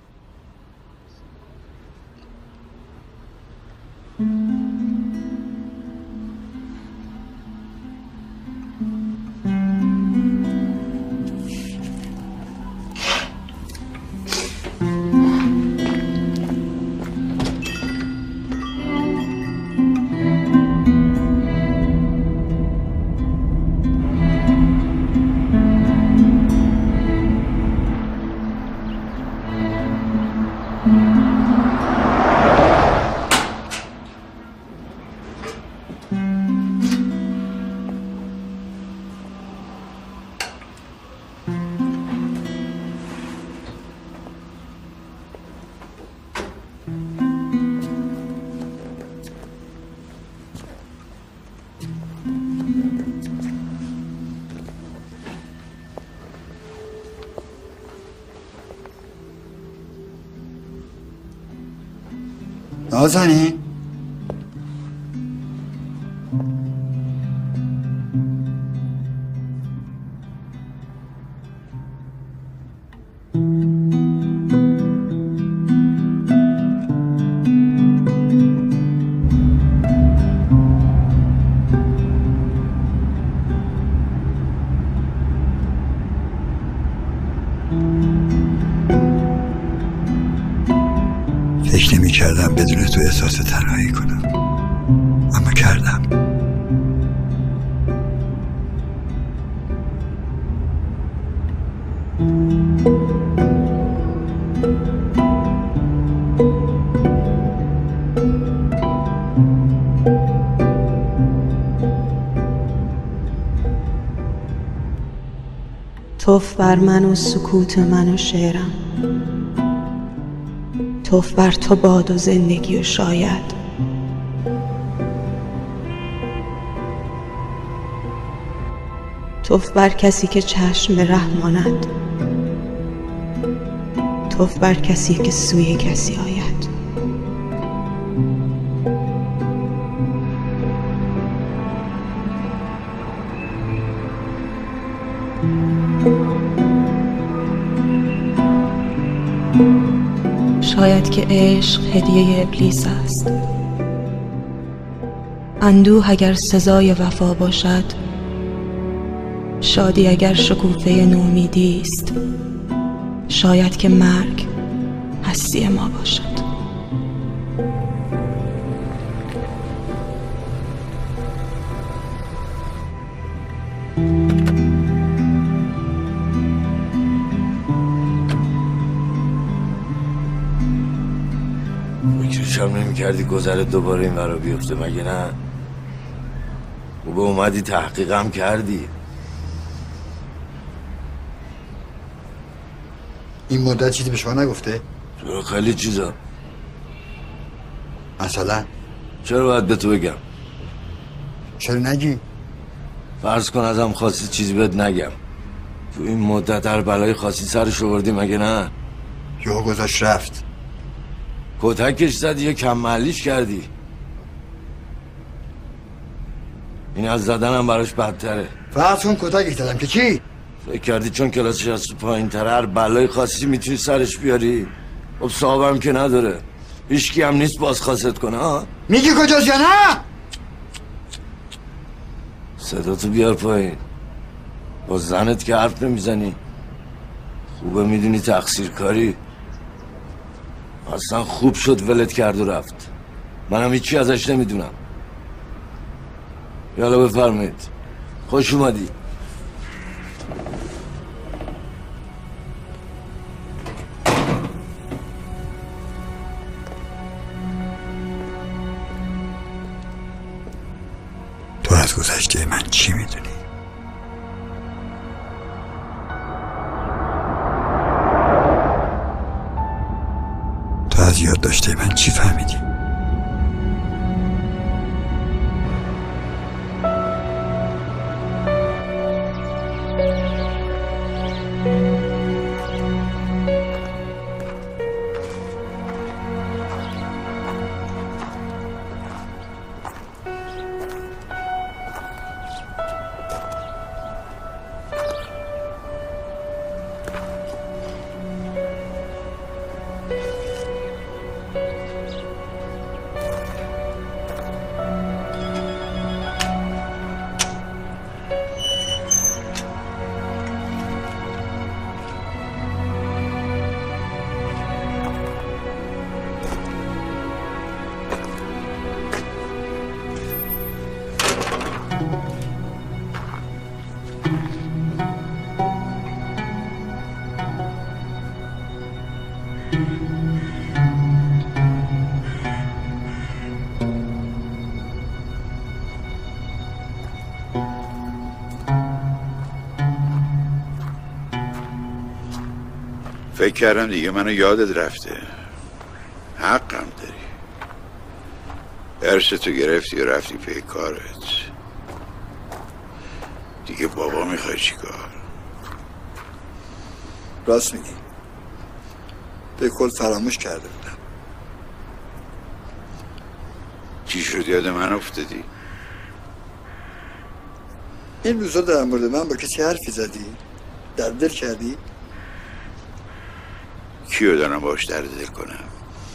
نازنین فکر نمی کردم بدون تو احساس تنهایی کنم، اما کردم. توف بر من و سکوت من و شعرم، توف بر تو باد و زندگی و شاید توف بر کسی که چشم به ره ماند، توف بر کسی که سوی کسی آید. شاید که عشق هدیه ابلیس است، اندوه اگر سزای وفا باشد، شادی اگر شکوفه نومیدی است، شاید که مرگ هستی ما باشد. فکرشم نمی کردی گذرت دوباره این ورا بیفته مگه نه؟ خوبه اومدی تحقیقم کردی. این مدت چیزی به شما نگفته؟ چرا خیلی چیزا. مثلا؟ چرا باید به تو بگم؟ چرا نگی؟ فرض کن ازم خواستی چیزی بهت نگم. تو این مدت هر بلای خاصی سرش آوردی مگه نه؟ یهو گذاشت رفت. کتکش زدی یا کم محلیش کردی؟ این از زدنم براش بدتره. فرض کن کتکش زدم که چی؟ فکر کردی چون کلاسش از تو پایین تره هر بلای خاصی میتونی سرش بیاری؟ خب صاحبم که نداره، هیچکی هم نیست باز خواست کنه. ها میگی کجاست یا نه؟ صدا تو بیار پایین. با زنت که حرف نمیزنی. خوبه میدونی تقصیر کاری. اصلا خوب شد ولت کرد و رفت. منم هیچی ازش نمیدونم. یالا بفرمایید، خوش اومدی. تو از گذشته من چی میدونی؟ تو از یادداشته من چی فهمیدی؟ فکر کردم دیگه منو یادت رفته. حقم داری. ارثتو گرفتی و رفتی پی کارت. دیگه بابا میخوای چی کار؟ راست میگی، به کل فراموش کرده بودم. چی شد یاد من افتادی؟ این روزا در مورد من با کسی حرفی زدی؟ درد دل کردی؟ کیو دارم باش درد دل کنم؟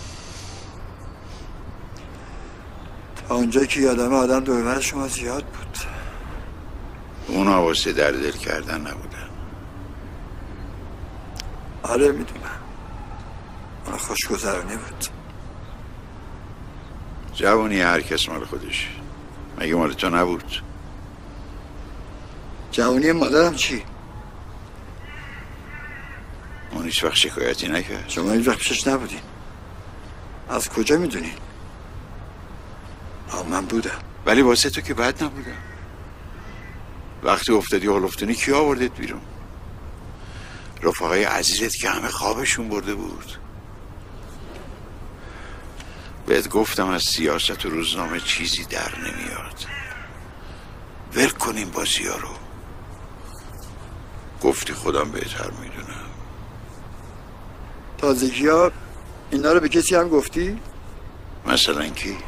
تا اونجایی که یادم آدم دور شما زیاد بود. اون واسه درد دل کردن نبودن. آره میدونم، اون خوشگذرانی بود. جوانی هر کس مال خودش. مگه مال تو نبود؟ جوانی مادرم چی؟ اون هیچ وقت شکایتی نکرد. شما هیچ وقت پیشش نبودین. از کجا میدونین؟ من بودم. ولی واسه تو که بد نبودم. وقتی افتادی هلفتونی کی آوردت بیرون؟ رفقای عزیزت که همه خوابشون برده بود. بهت گفتم از سیاست و روزنامه چیزی در نمیاد. ول کنیم بازی ها رو. گفتی خودم بهتر میدونم. تازگی ها اینا رو به کسی هم گفتی؟ مثلا کی؟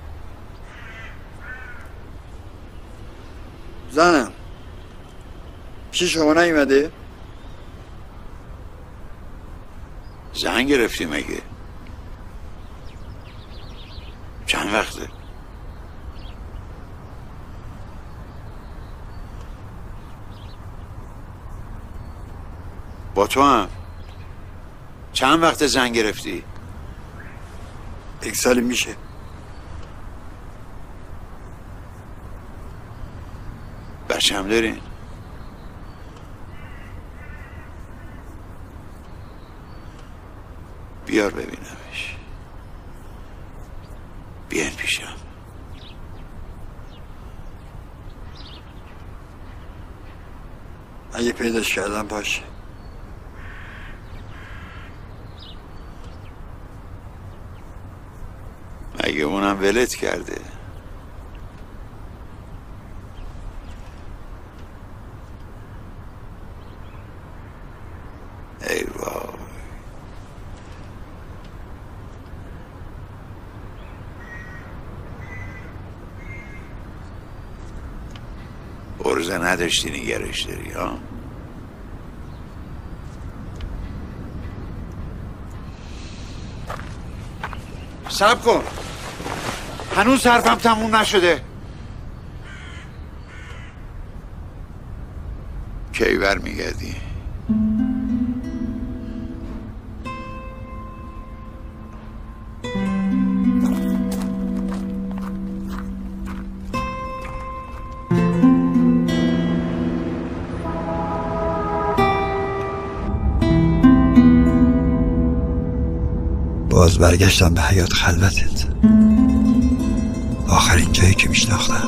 زنم پیش شما نیومده؟ زن گرفتی مگه؟ چند وقته؟ با تو هم چند وقته زن گرفتی؟ 1 سال میشه. بچه هم دارین؟ بیار ببینمش. بیاین پیشم. اگه پیداش کردم باشه. مگه اونم ولت کرده؟ ای وای. عرضه نداشتی نگرش داری ها؟ صبر کن، هنوز حرفم تموم نشده. کی برمیگردی؟ باز برگشتم به حیات خلوتت. آخرین جایی که میشناختم.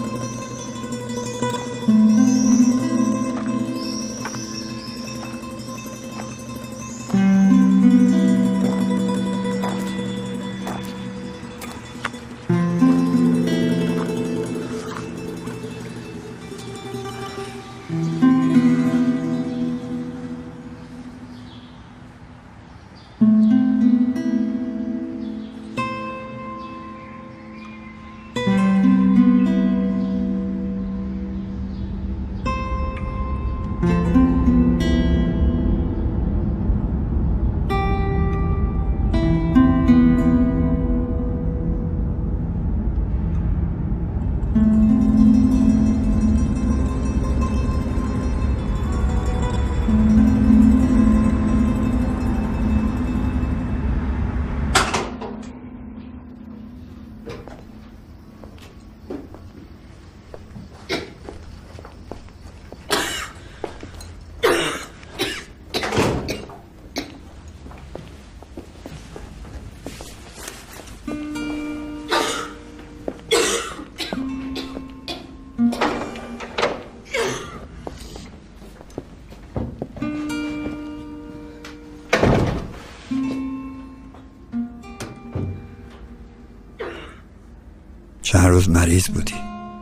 چند روز مریض بودی،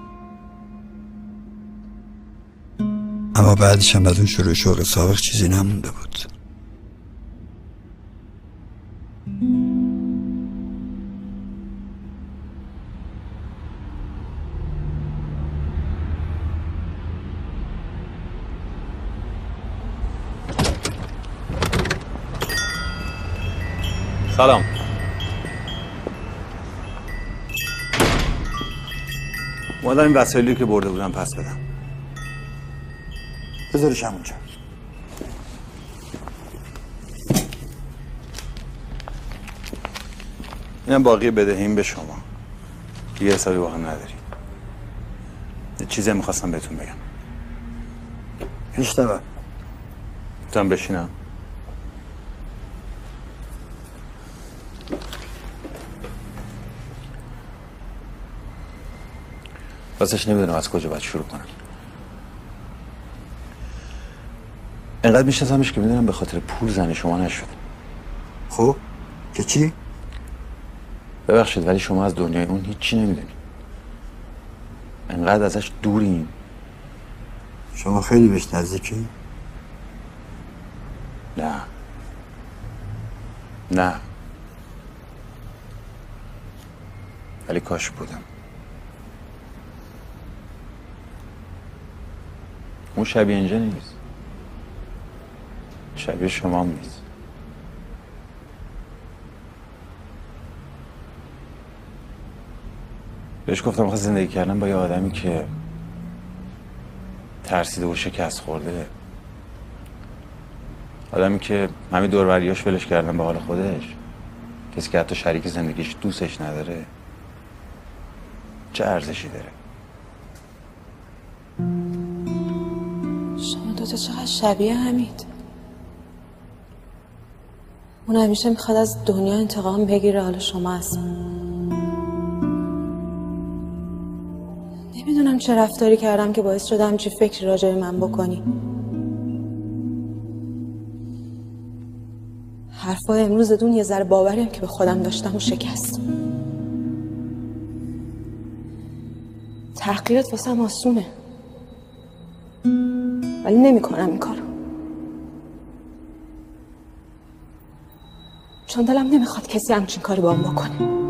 اما بعدش هم از اون شروع شوق سابق چیزی نمونده بود. سلام. اومدم این وسایلی که برده بودم پس بدم. بذارش همونجا. اینم باقی بدهیم به شما. دیگه حسابی با هم نداری. یه چیزی میخواستم بهتون بگم. میشنوم. میتونم بشینم؟ راستش نمیدونم از کجا باید شروع کنم. انقدر میشناسمش که میدونم به خاطر پول زن شما نشد. خب که چی؟ ببخشید ولی شما از دنیای اون هیچی نمیدونی. انقدر ازش دورین. شما خیلی بهش نزدیکی؟ نه ولی کاش بودم. اون شبیه اینجا نیست، شبیه شما هم نیست. بهش گفتم خواست زندگی کردن با یه آدمی که ترسیده و شکست خورده، آدمی که همه دوروریاش ولش کردن به حال خودش، کسی که حتی شریک زندگیش دوستش نداره، چه ارزشی داره؟ شما دوتا چقدر شبیه حمید. اون همیشه میخواد از دنیا انتقام بگیره، حالا شما هستن. نمیدونم چه رفتاری کردم که باعث شده همچی فکری راجع به من بکنی. حرفای امروزتون یه ذره باوریم که به خودم داشتم و شکست. تحقیرت واسم آسونه ولی نمی کنم این کارو، چون دلم نمیخواد کسی همچین کاری با هم بکنه.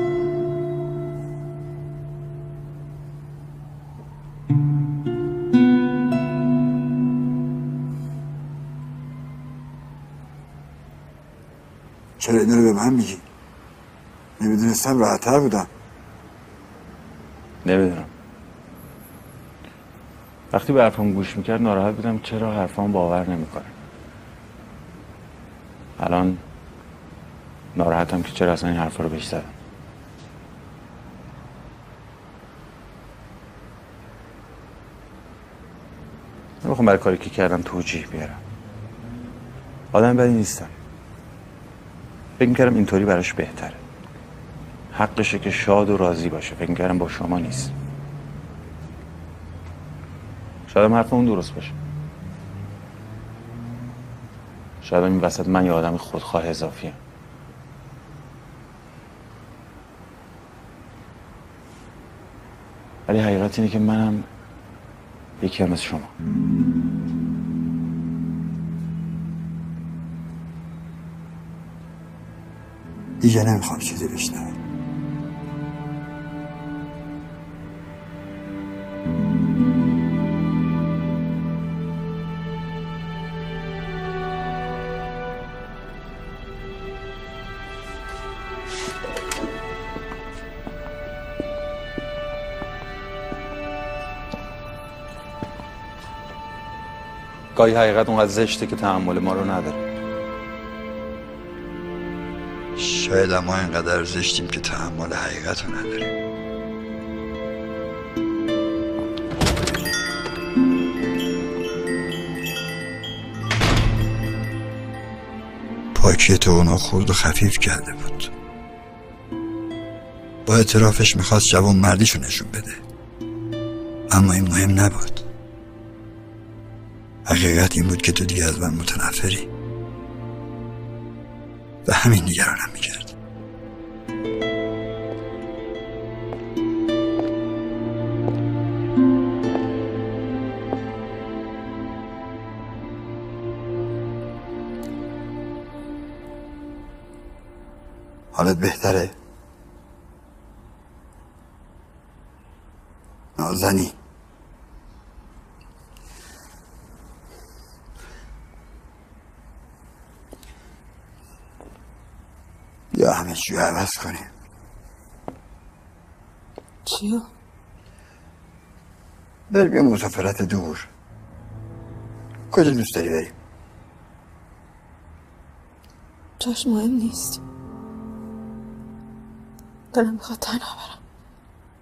چرا اینو رو به من میگی؟ نمیدونستم راحت‌تر بودم. نمیدونم. وقتی به حرفم گوش میکرد ناراحت بودم چرا حرفام باور نمیکنه. الان ناراحتم که چرا اصلا این حرفا رو بهش زدم. نمیخوام برای کاری که کردم توجیه بیارم. آدم بدی نیستم. فکر میکردم اینطوری براش بهتره. حقشه که شاد و راضی باشه. فکر میکردم با شما نیست. شاید هم حرف اون درست باشه. شاید هم این وسط من یه آدم خودخواه اضافیم. ولی حقیقت اینه که منم یکی هم مثل شما. دیگه نمیخوام چیزی بشنوم. گاهی حقیقت اونقدر زشته که تحمل ما رو نداره. شاید ما اینقدر زشتیم که تحمل حقیقت رو نداریم. پاکی تو اونا خورد و خفیف کرده بود. با اعترافش میخواست جوان مردیشو نشون بده، اما این مهم نبود. حقیقت این بود که تو دیگه از من متنفری و همین نگرانم میکرد. حالت بهتره؟ نازنی یا همه چیو عوض کنیم. چیو؟ بریم یه مسافرت دور. کجا دوست داری بریم؟ جاش مهم نیست. دلم میخواد تنها برم.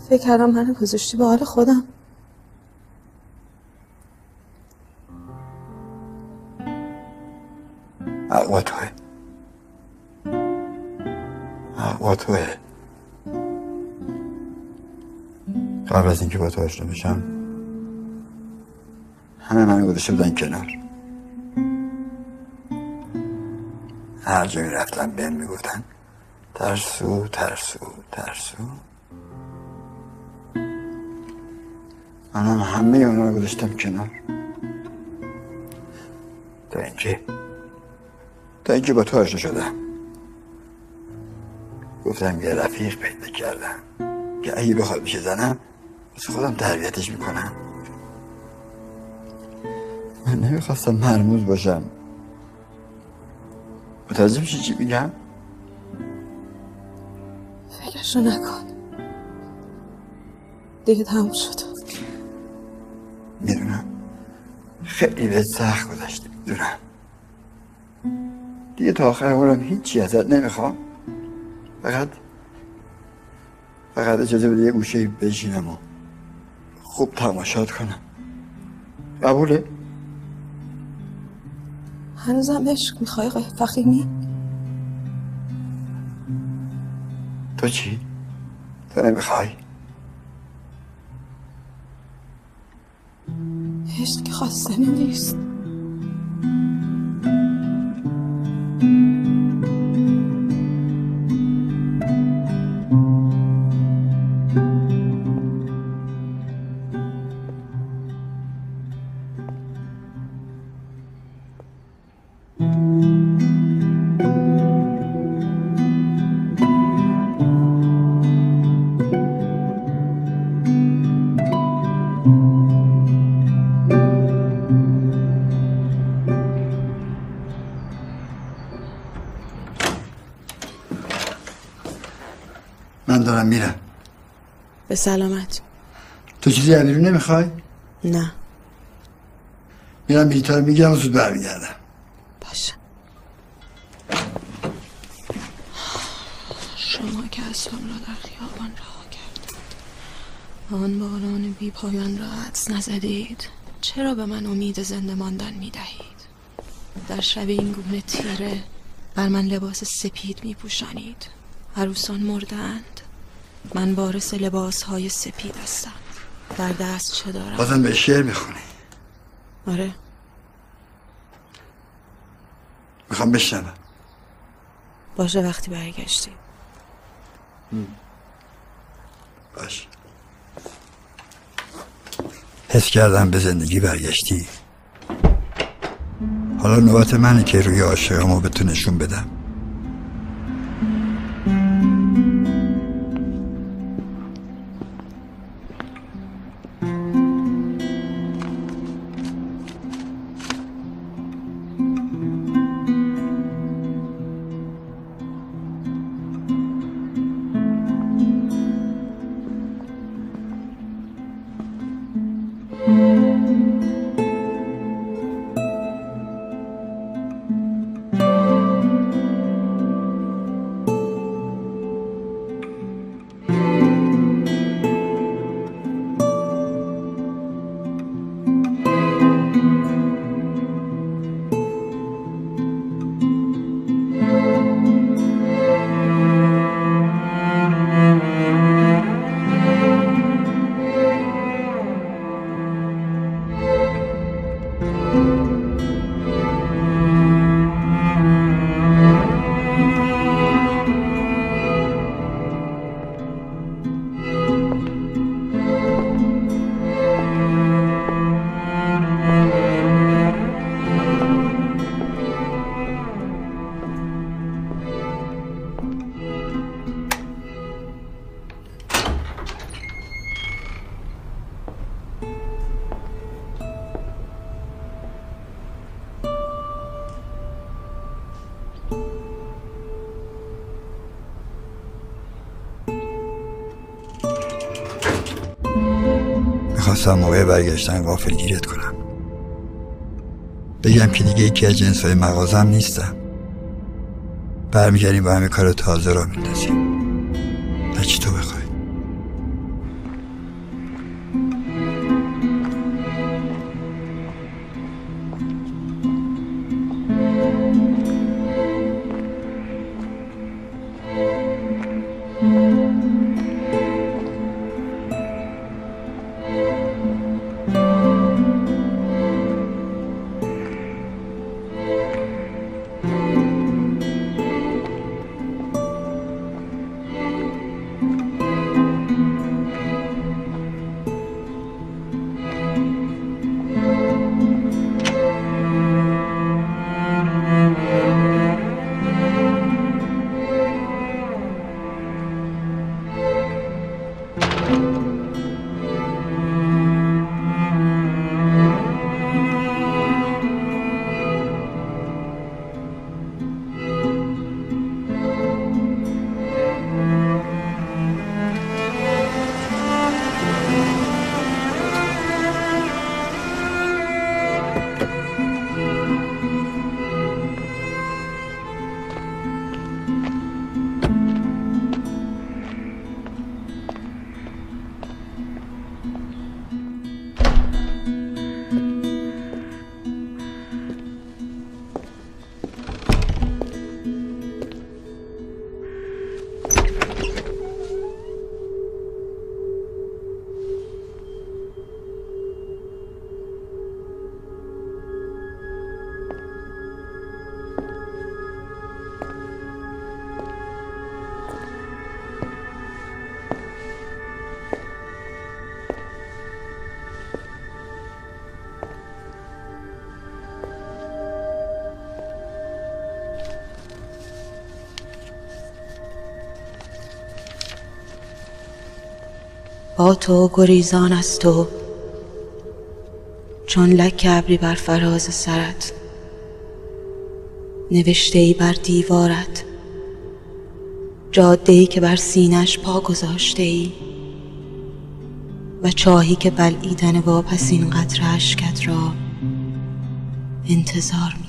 فکر کردم منو گذاشتی به حال خودم. حق توه، حق توه. قبل از اینکه با تو آشنا بشم همه منو گذاشته بودن کنار. هر جایی رفتم بهم میگفتن ترسو ترسو ترسو. منم همه اونا رو گذاشتم کنار تا اینکه با تو آشنا شدم. گفتم یه رفیق پیدا کردم که اگه بخواد بشه زنم واسه خودم تربیتش میکنم. من نمیخواستم مرموز باشم. متوجه میشی چی میگم؟ فکرشو نکن، دیگه تموم شد. میدونم خیلی بهت سخت گذشته، میدونم. دیگه تا آخر عمرم هیچی ازت نمیخوام. فقط اجازه بده یه گوشه بشینم و خوب تماشات کنم. قبوله؟ هنوزم عشق میخوای فخیمی؟ تو چی؟ تو نمیخوای؟ عشق که خواستنی نیست. من دارم میرم. به سلامت. تو چیزی از بیرون نمیخوای؟ نه. میرم بلیطا رو میگیرم و زود برمیگردم. باشه. شما که اسبم را در خیابان رها کردید، آن باران بی پایان را حدس نزدید. چرا به من امید زنده ماندن میدهید؟ در شب این گونه تیره بر من لباس سپید میپوشانید. عروسان مردند، من وارث لباسهای سپید هستم. در دست چه دارم؟ بازم به شعر میخونی؟ آره. میخوام بشنوم. باشه وقتی برگشتی. باش. حس کردم به زندگی برگشتی. حالا نوبت منه که روی عاشقمو به تو نشون بدم. میخواستم موقع برگشتن غافلگیرت کنم، بگم که دیگه یکی از جنس‌های مغازم نیستم. برمیگردیم با همه کار تازه را میندازیم. هرچی تو بخوای. با تو گریزان از تو، چون لک ابری بر فراز سرت، نوشته‌ای بر دیوارت، جاده‌ای که بر سینش پا گذاشته‌ای و چاهی که بلعیدن واپسین قطره اشکت را انتظار